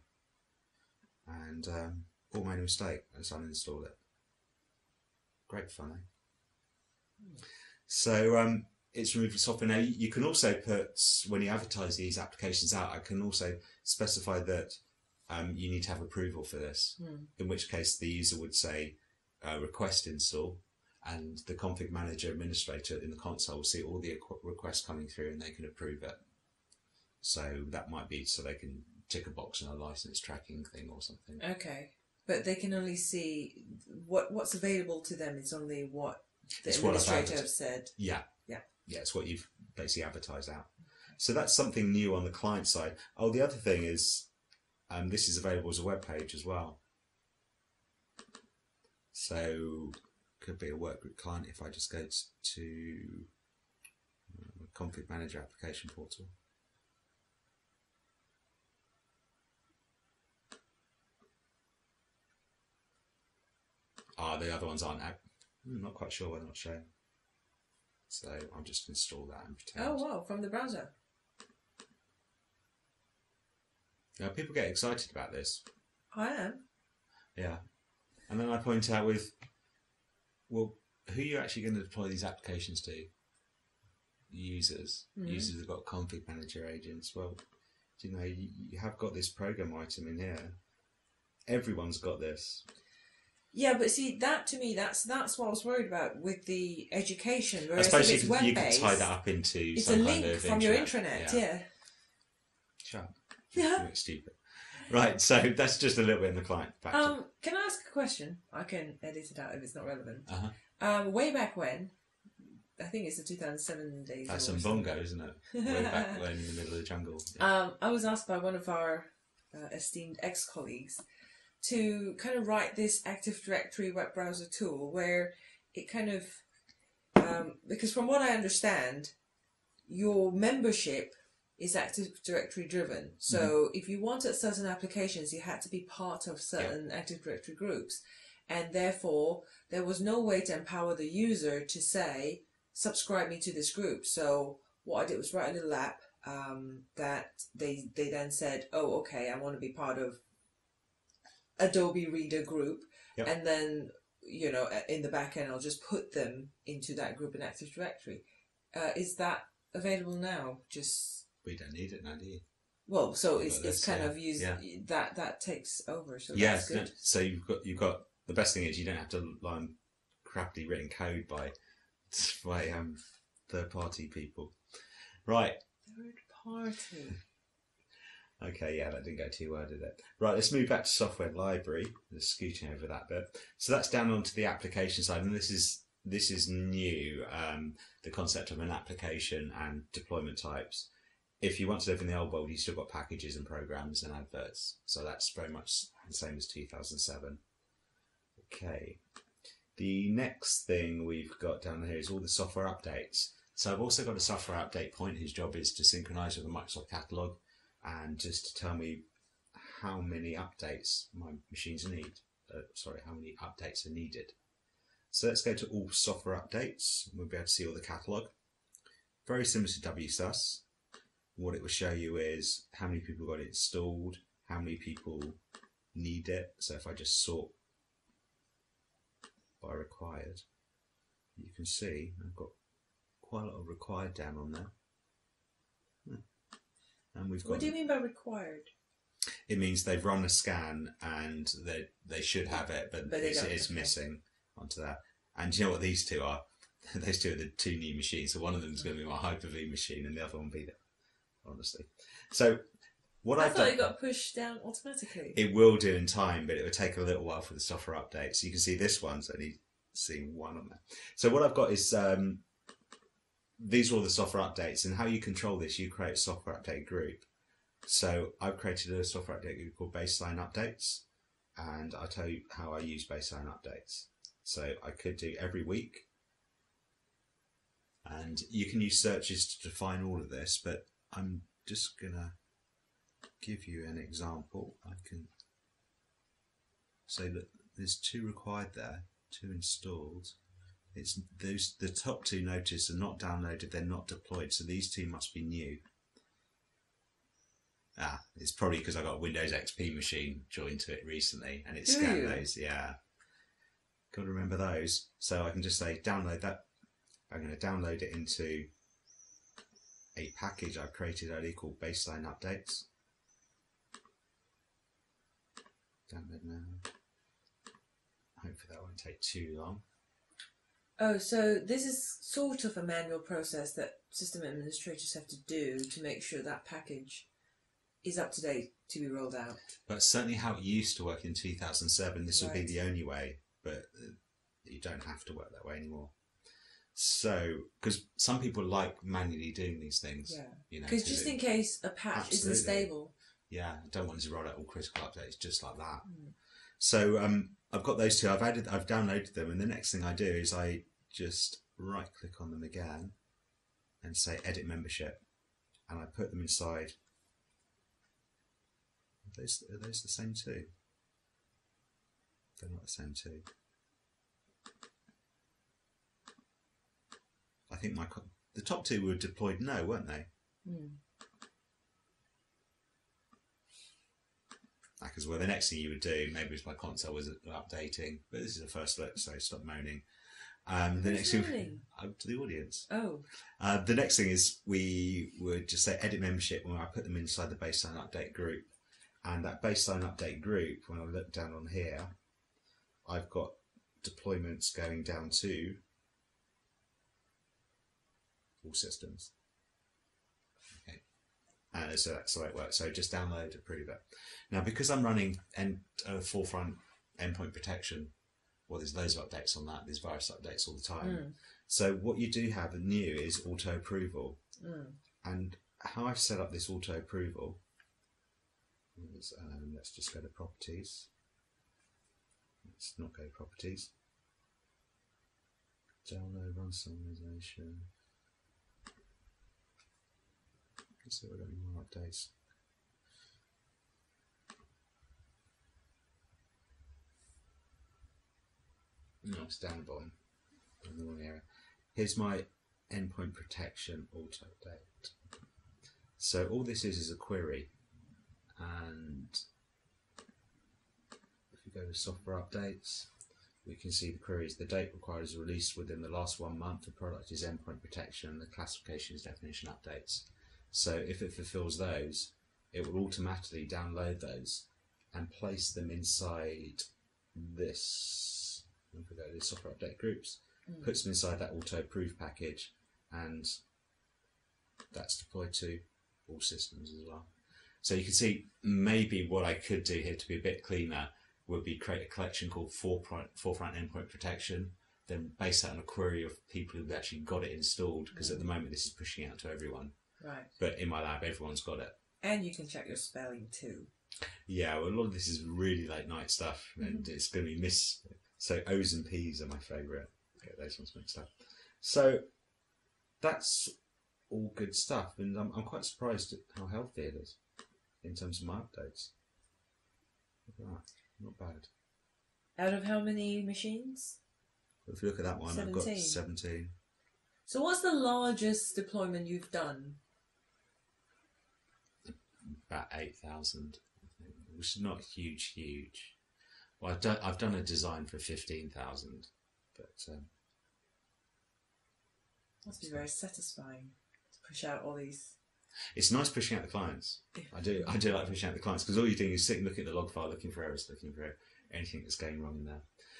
And um, all made a mistake, let's uninstall it. Great fun, eh? Mm. So um, it's removed the software. Now you can also put, when you advertise these applications out, I can also specify that um, you need to have approval for this, mm. in which case the user would say uh, request install, and the config manager administrator in the console will see all the requests coming through and they can approve it. So that might be so they can tick a box on a license tracking thing or something. Okay. But they can only see what what's available to them is only what the it's administrator what has said. Yeah. Yeah. Yeah, it's what you've basically advertised out. So that's something new on the client side. Oh, the other thing is um, this is available as a web page as well. So could be a workgroup client if I just go to Config Manager application portal. Ah, the other ones aren't out. I'm not quite sure why they're not showing. So I'll just install that and pretend. Oh wow, from the browser. Yeah, people get excited about this. I am. Yeah. And then I point out with, well, who are you actually going to deploy these applications to? Users. Mm-hmm. Users have got config manager agents. Well, you know, you, you have got this program item in here. Everyone's got this. Yeah, but see, that to me, that's that's what I was worried about with the education. I suppose if you, it's can, you can tie that up into it's some a link kind of from intranet. your intranet, yeah. yeah. Shut up. Yeah. You're stupid. Right, so that's just a little bit in the client factor. Um, can I ask a question? I can edit it out if it's not relevant. Uh-huh. Um, way back when, I think it's the two thousand seven days. That's some bongo, isn't it? Way back when in the middle of the jungle. Yeah. Um, I was asked by one of our uh, esteemed ex-colleagues to kind of write this Active Directory web browser tool where it kind of, um, because from what I understand, your membership is Active Directory driven. So mm-hmm. if you wanted certain applications, you had to be part of certain yep. Active Directory groups. And therefore, there was no way to empower the user to say, subscribe me to this group. So what I did was write a little app um, that they, they then said, oh, okay, I want to be part of Adobe Reader group. Yep. And then, you know, in the back end, I'll just put them into that group in Active Directory. Uh, is that available now? Just... We don't need it now, do you? Well, so it's, it's kind yeah. of used yeah. that that takes over. So yeah, that's good. So you've got you've got the best thing is you don't have to learn crappily written code by by um third party people, right? Third party. Okay, yeah, that didn't go too well, did it? Right, let's move back to software library. Just scooting over that bit. So that's down onto the application side, and this is this is new. Um, the concept of an application and deployment types. If you want to live in the old world, you've still got packages and programs and adverts. So that's very much the same as two thousand seven. Okay. The next thing we've got down here is all the software updates. So I've also got a software update point whose job is to synchronize with the Microsoft catalog and just to tell me how many updates my machines need. Uh, sorry, how many updates are needed. So let's go to all software updates. We'll be able to see all the catalog. Very similar to W S U S. What it will show you is how many people got it installed, how many people need it. So if I just sort by required, you can see I've got quite a lot of required down on there. And we've got. What do you mean by required? It means they've run a scan and they they should have it, but, but it's, it's missing onto that. And you know what these two are? Those two are the two new machines. So one of them is going to be my Hyper-V machine, and the other one will be there. Honestly, so what I I've thought done, it got pushed down automatically. It will do in time, but it will take a little while for the software update. So you can see this one's only seeing one on there. So what I've got is um, these are all the software updates, and how you control this, you create a software update group. So I've created a software update group called Baseline Updates, and I'll tell you how I use Baseline Updates. So I could do every week, and you can use searches to define all of this, but I'm just gonna give you an example. I can say that there's two required there, two installed. It's those the top two notice are not downloaded, they're not deployed, so these two must be new. Ah, it's probably because I got a Windows X P machine joined to it recently, and it scanned those. Yeah, got to remember those. So I can just say download that. I'm going to download it into a package I've created earlier called Baseline Updates. Download now. Hopefully that won't take too long. Oh, so this is sort of a manual process that system administrators have to do to make sure that package is up to date to be rolled out. But certainly how it used to work in two thousand seven, this right. will be the only way, but you don't have to work that way anymore. So, because some people like manually doing these things. Yeah. You know, because just in case a patch Absolutely. isn't stable. Yeah, I don't want to roll out all critical updates just like that. Mm. So um, I've got those two. I've added, I've downloaded them, and the next thing I do is I just right click on them again and say edit membership, and I put them inside. Are those, are those the same two? They're not the same two. I think my the top two were deployed no, weren't they? Mm. Because well, the next thing you would do, maybe if my console was updating, but this is the first look, so stop moaning. Um, the Who's next moaning? thing, up to the audience. Oh. Uh, the next thing is we would just say edit membership when I put them inside the baseline update group, and that baseline update group, when I look down on here, I've got deployments going down to all systems. Okay, and so that's the way it works. So just download, approve it. Now, because I'm running end, uh, Forefront endpoint protection, well, there's loads of updates on that. There's virus updates all the time. Mm. So what you do have new is auto approval. Mm. And how I've set up this auto approval is, um, let's just go to properties. Let's not go to properties. Download randomization. Let's see if we've got any more updates. No, it's down the bottom in the wrong area. Here's my endpoint protection auto update. So all this is is a query, and if we go to software updates, we can see the queries. The date required is released within the last one month. The product is endpoint protection. The classification is definition updates. So if it fulfills those, it will automatically download those and place them inside this. If we go to the software update groups, mm. puts them inside that auto approve package, and that's deployed to all systems as well. So you can see maybe what I could do here to be a bit cleaner would be create a collection called Forefront, Forefront Endpoint Protection, then base that on a query of people who've actually got it installed, because mm. at the moment this is pushing out to everyone. Right. But in my lab, everyone's got it. And you can check your spelling too. Yeah, well, a lot of this is really late night stuff, and mm-hmm. it's going to be miss. So O's and P's are my favourite. Get those ones mixed up. So that's all good stuff, and I'm, I'm quite surprised at how healthy it is in terms of my updates. Look at that, not bad. Out of how many machines? If you look at that one, seventeen. I've got seventeen. So what's the largest deployment you've done? About eight thousand, which is not huge, huge. Well, I've done, I've done a design for fifteen thousand, but... Um, must be very satisfying to push out all these... It's nice pushing out the clients. I do I do like pushing out the clients, because all you're doing is sit and look at the log file, looking for errors, looking for anything that's going wrong in there.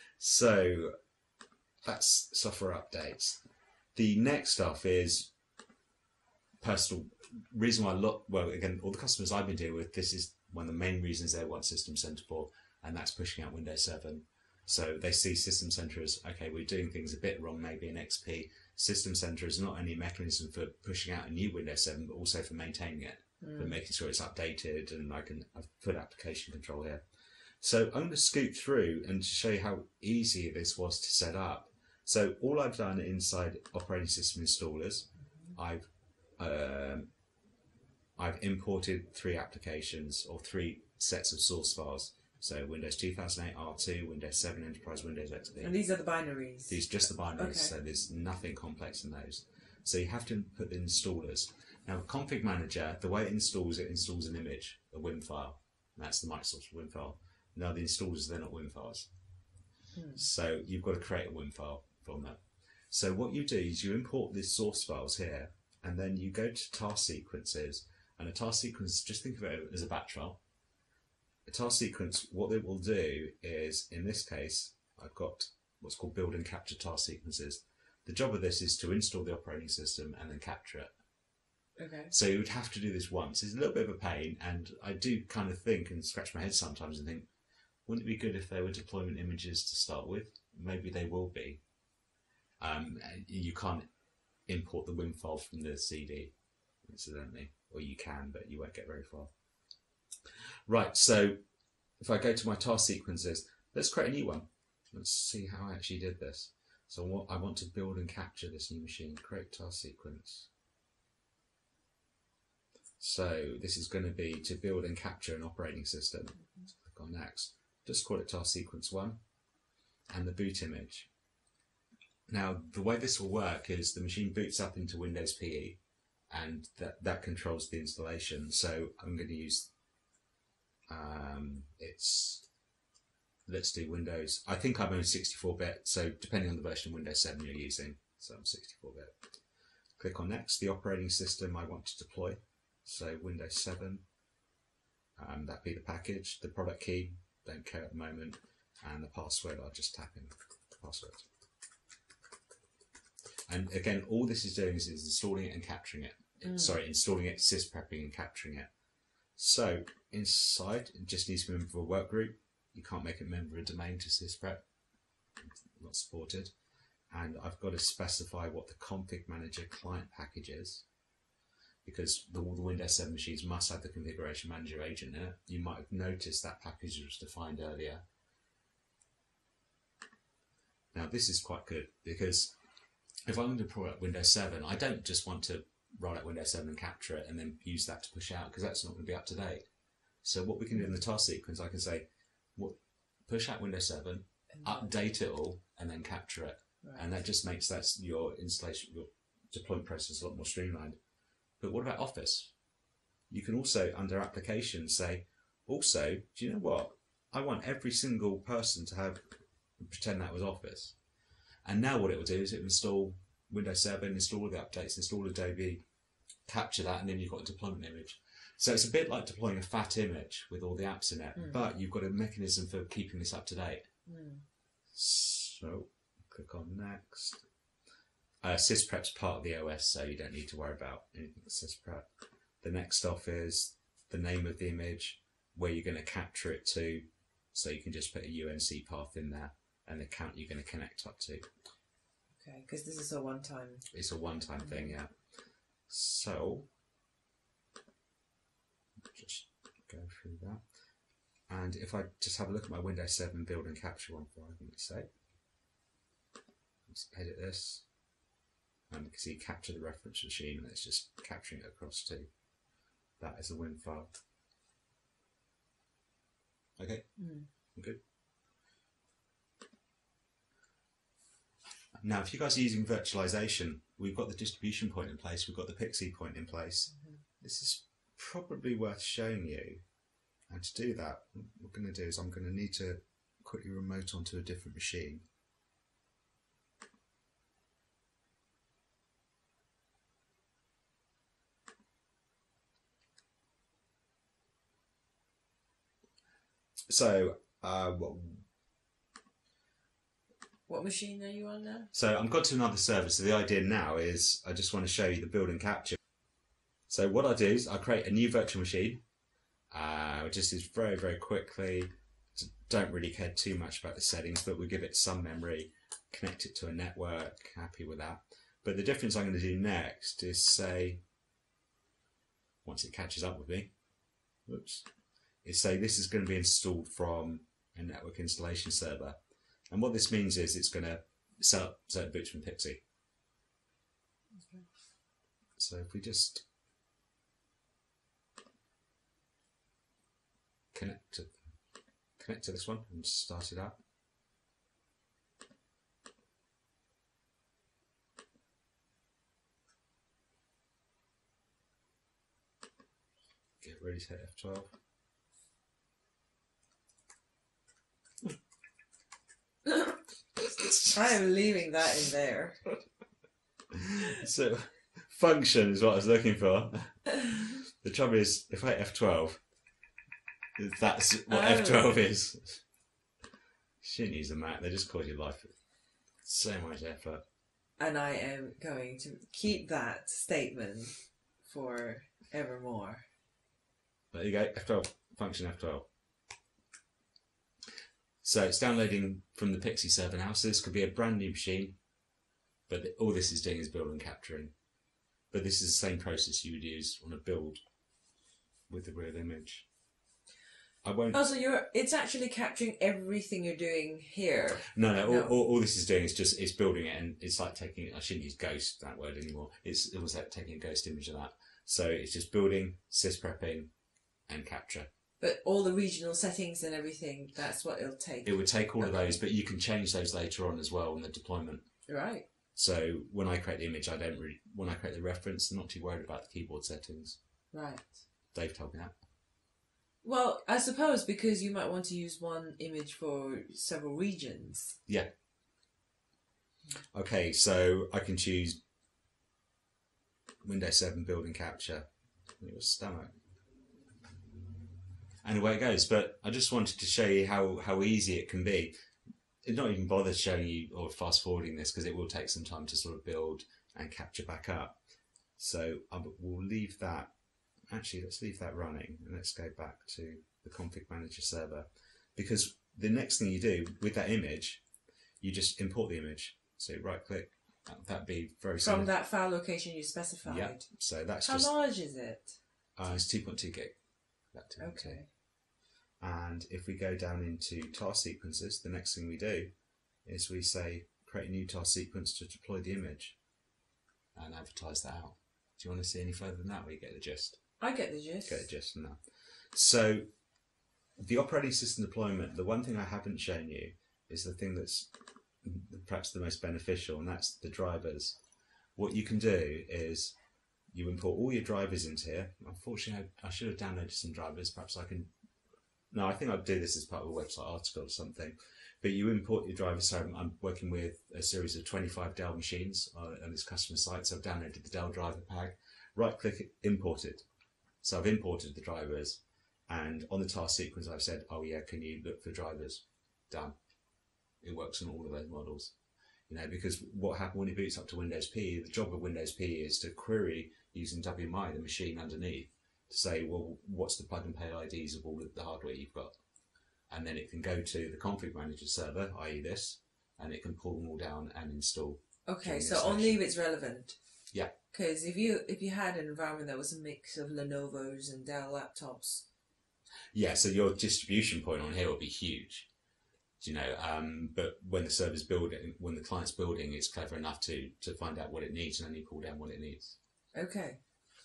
So, that's software updates. The next stuff is personal... Reason why I look... Well, again, all the customers I've been dealing with, this is one of the main reasons they want System Center for, and that's pushing out Windows seven. So they see System Center as, okay, we're doing things a bit wrong, maybe in X P. System Center is not only a mechanism for pushing out a new Windows seven, but also for maintaining it, mm. for making sure it's updated, and I can I've put application control here. So I'm going to scoot through and to show you how easy this was to set up. So all I've done inside operating system installers, I've um, I've imported three applications or three sets of source files. So Windows two thousand eight R two, Windows seven Enterprise, Windows X P. And these are the binaries? These are just the binaries, okay. So there's nothing complex in those. So you have to put the installers. Now, Config Manager, the way it installs, it installs an image, a Wim file. That's the Microsoft Wim file. Now the installers, they're not Wim files. Hmm. So you've got to create a Wim file from that. So what you do is you import these source files here, and then you go to task sequences. And a task sequence, just think of it as a batch file. A task sequence, what it will do is, in this case, I've got what's called build and capture task sequences. The job of this is to install the operating system and then capture it. Okay. So you would have to do this once. It's a little bit of a pain, and I do kind of think and scratch my head sometimes and think, wouldn't it be good if there were deployment images to start with? Maybe they will be. Um, you can't import the Wim file from the C D, incidentally, or you can, but you won't get very far. Right, so if I go to my task sequences, let's create a new one. Let's see how I actually did this. So what I want to build and capture this new machine. Create task sequence. So this is going to be to build and capture an operating system. Let's click on next. Just call it task sequence one and the boot image. Now the way this will work is the machine boots up into Windows P E and that, that controls the installation. So I'm going to use, um, it's, let's do Windows. I think I'm on sixty-four bit, so depending on the version of Windows seven you're using, so I'm sixty-four bit. Click on next, the operating system I want to deploy. So Windows seven, um, that'd be the package, the product key, don't care at the moment, and the password, I'll just tap in the password. And again, all this is doing is, is installing it and capturing it. Mm. Sorry, installing it, sysprepping and capturing it. So inside, it just needs to be a member of a work group. You can't make it a member of a domain to sysprep, not supported. And I've got to specify what the config manager client package is, because the, the Windows seven machines must have the configuration manager agent in it. You might have noticed that package was defined earlier. Now this is quite good, because if I'm going to deploy Windows seven, I don't just want to write out Windows seven and capture it and then use that to push out, because that's not going to be up to date. So what we can do in the task sequence, I can say, what, push out Windows seven, update it all, and then capture it. Right. And that just makes that your installation, your deployment process a lot more streamlined. But what about Office? You can also, under Applications, say, also, do you know what? I want every single person to have, pretend that was Office. And now what it will do is it will install Windows seven, install all the updates, install Adobe, capture that, and then you've got a deployment image. So it's a bit like deploying a fat image with all the apps in it, mm. but you've got a mechanism for keeping this up to date. Mm. So, click on next. Uh, sysprep's part of the O S, so you don't need to worry about anything with sysprep. The next off is the name of the image, where you're going to capture it to, so you can just put a U N C path in there, and the account you're going to connect up to. Okay, because this is a one-time... It's a one-time mm-hmm. thing, yeah. So, just go through that. And if I just have a look at my Windows seven build and capture one for argument's sake, let's edit this. And you can see capture the reference machine, and it's just capturing it across to that as a win file. Okay, mm. good. Now, if you guys are using virtualization, we've got the distribution point in place, we've got the Pixie point in place. Mm-hmm. This is probably worth showing you. And to do that, what we're going to do is I'm going to need to quickly remote onto a different machine. So, uh, what, what machine are you on now? So I've got to another server. So the idea now is I just want to show you the build and capture. So what I do is I create a new virtual machine. Uh, just is very, very quickly. Don't really care too much about the settings, but we'll give it some memory, connect it to a network, happy with that. But the difference I'm going to do next is say, once it catches up with me, whoops, is say this is going to be installed from a network installation server. And what this means is it's going to set up certain boots from Pixie. Okay. So if we just connect to, connect to this one and start it up. Get ready to hit F twelve. I am leaving that in there. So, function is what I was looking for. The trouble is, if I hit F twelve, that's what oh. F twelve is. You shouldn't use a Mac, they just cause your life so much effort. And I am going to keep that statement for evermore. There you go, F twelve, function F twelve. So it's downloading from the Pixie server now, so this could be a brand new machine, but the, all this is doing is build and capturing. But this is the same process you would use on a build with the real image. I won't... Oh, so you're, it's actually capturing everything you're doing here? No, no, no. All, all, all this is doing is just, it's building it, and it's like taking, I shouldn't use ghost, that word anymore. It's almost like taking a ghost image of that. So it's just building, sysprepping, and capture. But all the regional settings and everything, that's what it'll take. It would take all Okay. of those, but you can change those later on as well in the deployment. Right. So when I create the image, I don't really, when I create the reference, I'm not too worried about the keyboard settings. Right. Dave told me that. Well, I suppose because you might want to use one image for several regions. Yeah. Okay, so I can choose Windows seven build and capture. It was stomach. And away it goes. But I just wanted to show you how, how easy it can be. It's not even bothered showing you or fast forwarding this because it will take some time to sort of build and capture back up. So I will leave that. Actually, let's leave that running and let's go back to the config manager server, because the next thing you do with that image, you just import the image. So right click, that'd be very From simple. that file location you specified. Yeah. So that's How just large is it? uh, it's two point two gig. That two point two. Okay. And if we go down into task sequences, the next thing we do is we say create a new task sequence to deploy the image and advertise that out. Do you want to see any further than that, where you get the gist? I get the gist. Get the gist from that. So the operating system deployment, the one thing I haven't shown you is the thing that's perhaps the most beneficial, and that's the drivers. What you can do is you import all your drivers into here. Unfortunately, I, I should have downloaded some drivers. Perhaps I can... No, I think I'll do this as part of a website article or something. But you import your drivers. So I'm, I'm working with a series of twenty-five Dell machines on, on this customer site. So I've downloaded the Dell driver pack. Right click it, import it. So I've imported the drivers. And on the task sequence, I've said, oh yeah, can you look for drivers? Done. It works on all of those models. You know, because what happened when it boots up to Windows P E, the job of Windows P E is to query using W M I, the machine underneath, to say, well, what's the plug and play I Ds of all of the hardware you've got? And then it can go to the config manager server, that is this, and it can pull them all down and install. Okay, during so the only session. if it's relevant. Yeah. Because if you if you had an environment that was a mix of Lenovo's and Dell laptops. Yeah, so your distribution point on here will be huge. You know, um, but when the server's building, when the client's building, it's clever enough to to find out what it needs and only pull down what it needs. Okay.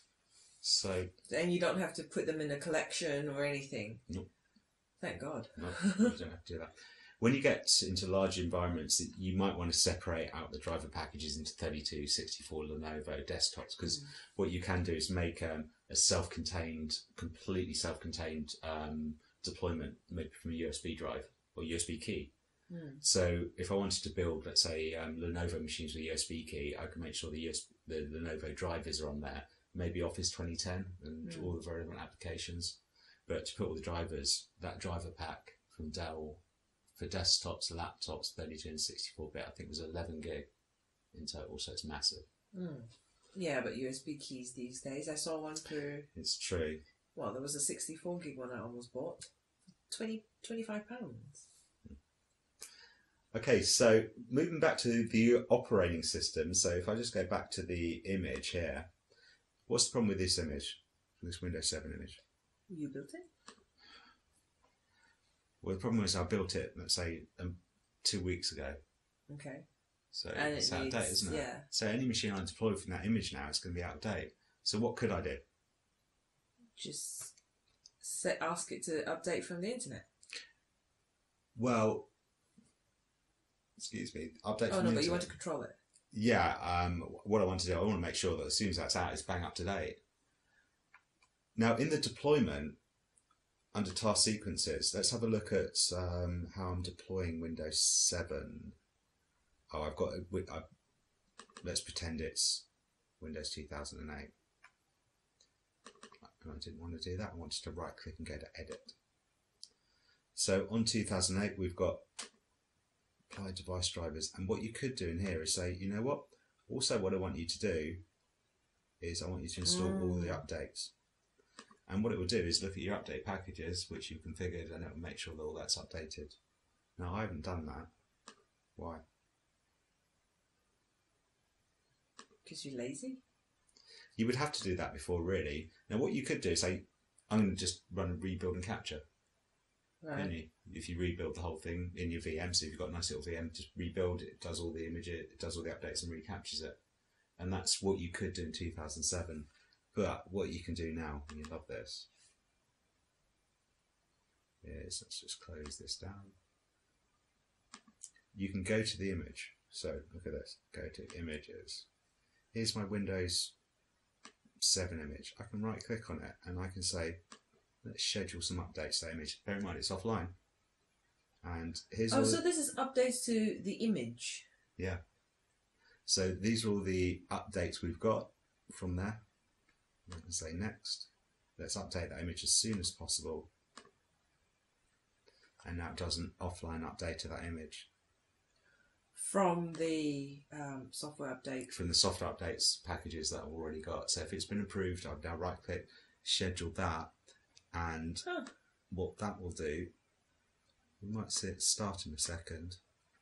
So, And you don't have to put them in a collection or anything. Nope. Thank God. no, you don't have to do that. When you get into large environments, you might want to separate out the driver packages into thirty-two, sixty-four Lenovo desktops, because Mm. what you can do is make um, a self-contained, completely self-contained um, deployment, maybe from a U S B drive or U S B key. Mm. So if I wanted to build, let's say, um, Lenovo machines with a U S B key, I can make sure the, U S B, the Lenovo drivers are on there, maybe Office twenty ten and Mm. all the relevant applications. But to put all the drivers, that driver pack from Dell for desktops, laptops, thirty-two and sixty-four bit, I think was eleven gig in total, so it's massive. Mm. Yeah, but U S B keys these days. I saw one for, It's true. well, there was a sixty-four gig one I almost bought. twenty, twenty-five pounds. Okay, so moving back to the operating system, so if I just go back to the image here, what's the problem with this image, this Windows seven image? You built it? Well, the problem is I built it, let's say, um, two weeks ago. Okay. So And it's it out of date, needs- isn't it? yeah. So any machine I deploy from that image now, it's going to be out of date. So what could I do? Just set, ask it to update from the internet. Well, excuse me, update Oh from no, the but you want internet. to control it. Yeah, um, what I want to do, I want to make sure that as soon as that's out, it's bang up to date. Now, in the deployment, under task sequences, let's have a look at um, how I'm deploying Windows seven. Oh, I've got, a, I, let's pretend it's Windows two thousand eight. And I didn't want to do that. I wanted to right click and go to edit. So on two thousand eight, we've got apply device drivers. And what you could do in here is say, you know what? Also, what I want you to do is I want you to install mm. all the updates. And what it will do is look at your update packages, which you've configured, and it will make sure that all that's updated. Now, I haven't done that. Why? Because you're lazy? You would have to do that before, really. Now, what you could do is say, I'm going to just run a rebuild and capture. Right. Can you? If you rebuild the whole thing in your V M, so if you've got a nice little V M, just rebuild it, it does all the images, it does all the updates and recaptures it. And that's what you could do in two thousand seven. But what you can do now, and you love this, is let's just close this down. You can go to the image. So look at this. Go to images. Here's my Windows seven image. I can right click on it and I can say, let's schedule some updates to that image. Bear in mind it's offline. And here's Oh, all so the, this is updates to the image. yeah. So these are all the updates we've got from there. I can say next. Let's update that image as soon as possible. And now it does an offline update to that image. From the um, software update. From the software updates packages that I've already got. So if it's been approved, I'll now right click, schedule that, and Huh. what that will do, we might see it start in a second.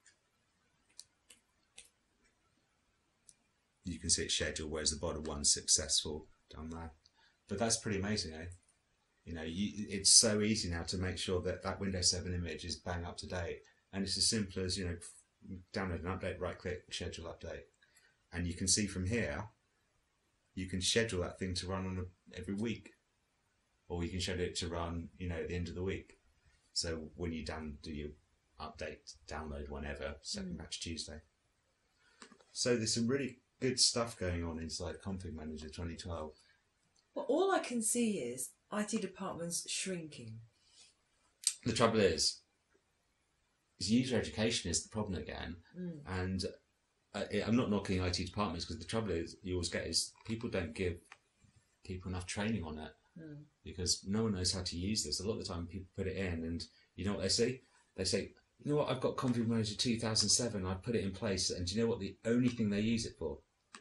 You can see it scheduled, whereas the bottom one's successful down there. But that's pretty amazing, eh? You know, you, it's so easy now to make sure that that Windows seven image is bang up to date. And it's as simple as, you know, download an update, right click, schedule update. And you can see from here, you can schedule that thing to run on a, every week. Or you can schedule it to run, you know, at the end of the week. So when you down, do your update, download whenever, second Mm. batch Tuesday. So there's some really good stuff going on inside Config Manager twenty twelve. Well, all I can see is I T departments shrinking. The trouble is, is user education is the problem again. Mm. And uh, I'm not knocking I T departments, because the trouble is you always get is people don't give people enough training on it, Mm. because no one knows how to use this. A lot of the time people put it in and you know what they say? They say, you know what, I've got Config Manager two thousand seven, I put it in place, and do you know what the only thing they use it for?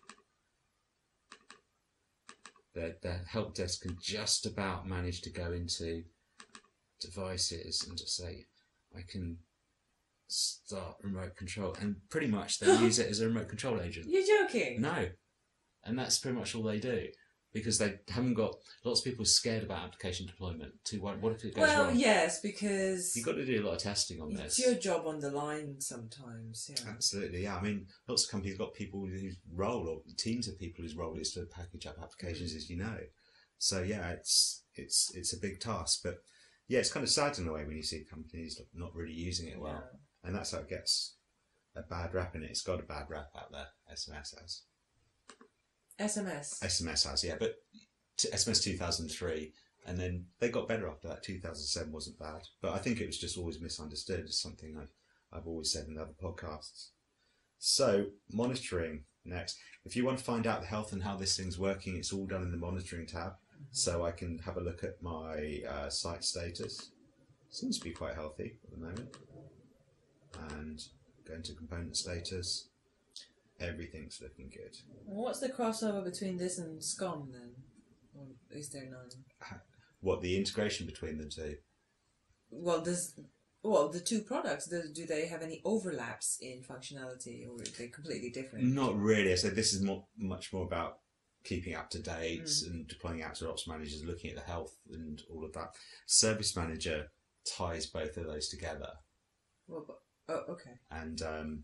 Their, their help desk can just about manage to go into devices and just say, I can start remote control, and pretty much they use it as a remote control agent. You're joking? No, and that's pretty much all they do, because they haven't got. Lots of people are scared about application deployment. Too what? What if it goes Well, wrong? yes, because You've got to do a lot of testing on it's this. your job on the line sometimes. Yeah. Absolutely, yeah. I mean, lots of companies have got people whose role, or teams of people whose role is to package up applications, Mm. as you know. So yeah, it's it's it's a big task, but yeah, it's kind of sad in a way when you see companies not really using it well, Yeah. and that's how it gets a bad rap in it. It's got a bad rap out there. S M S has. S M S. S M S has, yeah, but t- S M S two thousand three, and then they got better after that. two thousand seven wasn't bad, but I think it was just always misunderstood. It's something I've, I've always said in other podcasts. So, monitoring next. If you want to find out the health and how this thing's working, it's all done in the monitoring tab. So I can have a look at my uh, site status. Seems to be quite healthy at the moment. And go into component status. Everything's looking good. What's the crossover between this and SCOM then? Or is there none? What, the integration between the two? Well, does well the two products, do, do they have any overlaps in functionality, or are they completely different? Not really. So this is more, much more about keeping up to date Mm. and deploying out to ops managers, looking at the health and all of that. Service Manager ties both of those together. Well, but, oh, okay. And um,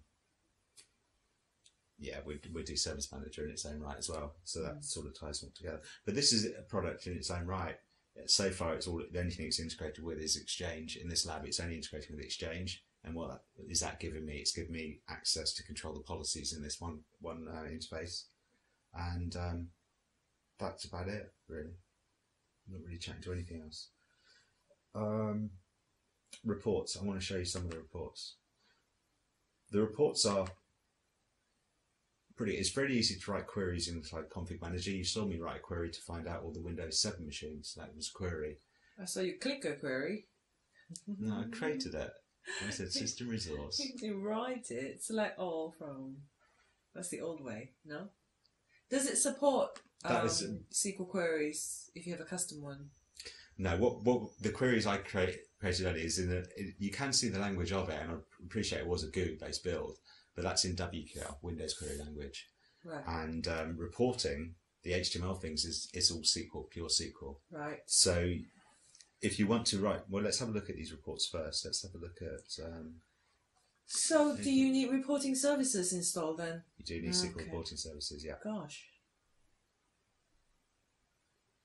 yeah, we we do Service Manager in its own right as well. So that Mm. sort of ties them all together. But this is a product in its own right. So far, it's all the only thing it's integrated with is Exchange. In this lab, it's only integrating with Exchange. And what is that giving me? It's giving me access to control the policies in this one one uh, interface. And um, that's about it, really. I'm not really chatting to anything else. Um, reports. I want to show you some of the reports. The reports are pretty. It's very easy to write queries inside Config Manager. You saw me write a query to find out all the Windows seven machines. That was a query. I saw you click a query. No, I created it. I said system resource. You write it, select all from. That's the old way, no? Does it support um, That is- S Q L queries if you have a custom one? No, what what the queries I create, created earlier is in the. It, you can see the language of it, and I appreciate it was a G U I-based build, but that's in W Q L, Windows Query Language. Right. And um, reporting, the H T M L things is is all S Q L, pure S Q L. Right. So if you want to write, well, let's have a look at these reports first. Let's have a look at. Um, So, do you need reporting services installed then? you do need S Q L Okay. reporting services, yeah. Gosh.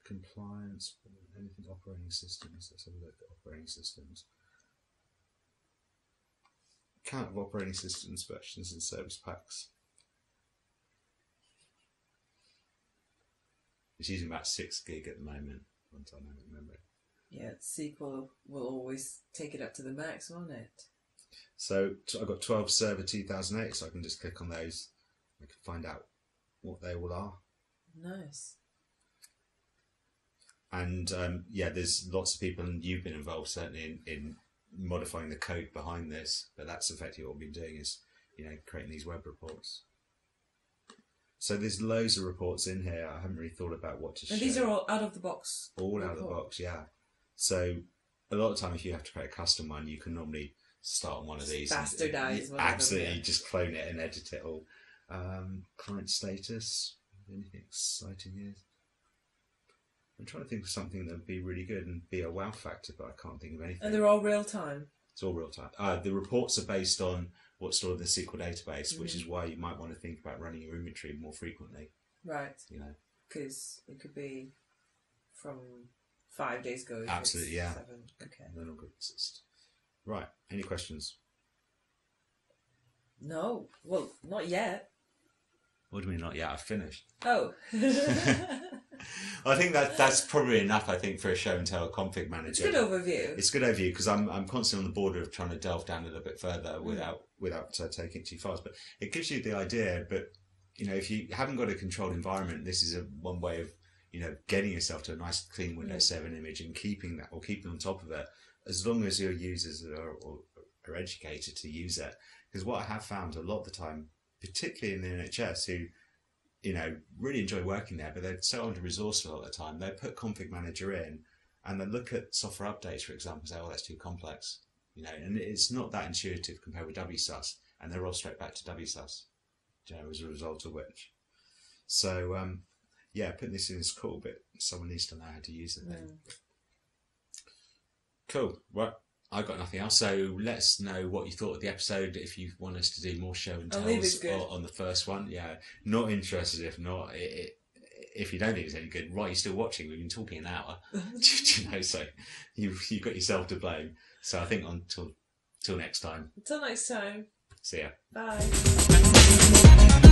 compliance, anything operating systems. Let's have a look at operating systems. Count of operating systems versions and service packs. It's using about six gig at the moment on dynamic memory. Yeah, S Q L will always take it up to the max, won't it? So I've got twelve server two thousand eight, so I can just click on those. I can find out what they all are. Nice. And um, yeah, there's lots of people, and you've been involved certainly in, in modifying the code behind this. But that's effectively what we've been doing is, you know, creating these web reports. So there's loads of reports in here. I haven't really thought about what to show. And these are all out of the box. All out of the box, yeah. So a lot of time, if you have to create a custom one, you can normally start on one of these. Bastardize. And, absolutely, yeah. Just clone it and edit it all. Um, client status. Anything exciting here? I'm trying to think of something that would be really good and be a wow factor, but I can't think of anything. And they're all real time. It's all real time. Uh, the reports are based on what's stored in the S Q L database, Mm-hmm. which is why you might want to think about running your inventory more frequently. Right. You know, because it could be from five days ago. if Absolutely, it's yeah. Seven. Okay. no longer exist. Right. Any questions? No. Well, not yet. What do you mean not yet? I've finished. Oh. I think that that's probably enough. I think for a show and tell config manager. It's a good overview. It's a good overview because I'm I'm constantly on the border of trying to delve down a little bit further without without uh, taking it too fast. But it gives you the idea. But you know, if you haven't got a controlled environment, this is a one way of you know getting yourself to a nice clean Windows seven image and keeping that or keeping on top of it as long as your users are or, are educated to use it. Because what I have found a lot of the time, particularly in the N H S, who you know, really enjoy working there, but they're so under-resourced a lot of the time. They put config manager in and then look at software updates, for example, and say, oh, that's too complex. You know, and it's not that intuitive compared with W S U S, and they're all straight back to W S U S, you know, as a result of which. So, um, yeah, putting this in is cool, but someone needs to know how to use it then. Mm. Cool. Well, I've got nothing else, so let us know what you thought of the episode. If you want us to do more show and tells on the first one, yeah, not interested. If not, it, it, if you don't think it's any good, why are you still watching? We've been talking an hour, you know, so you've you've got yourself to blame. So I think until till next time. Until next time. See ya. Bye.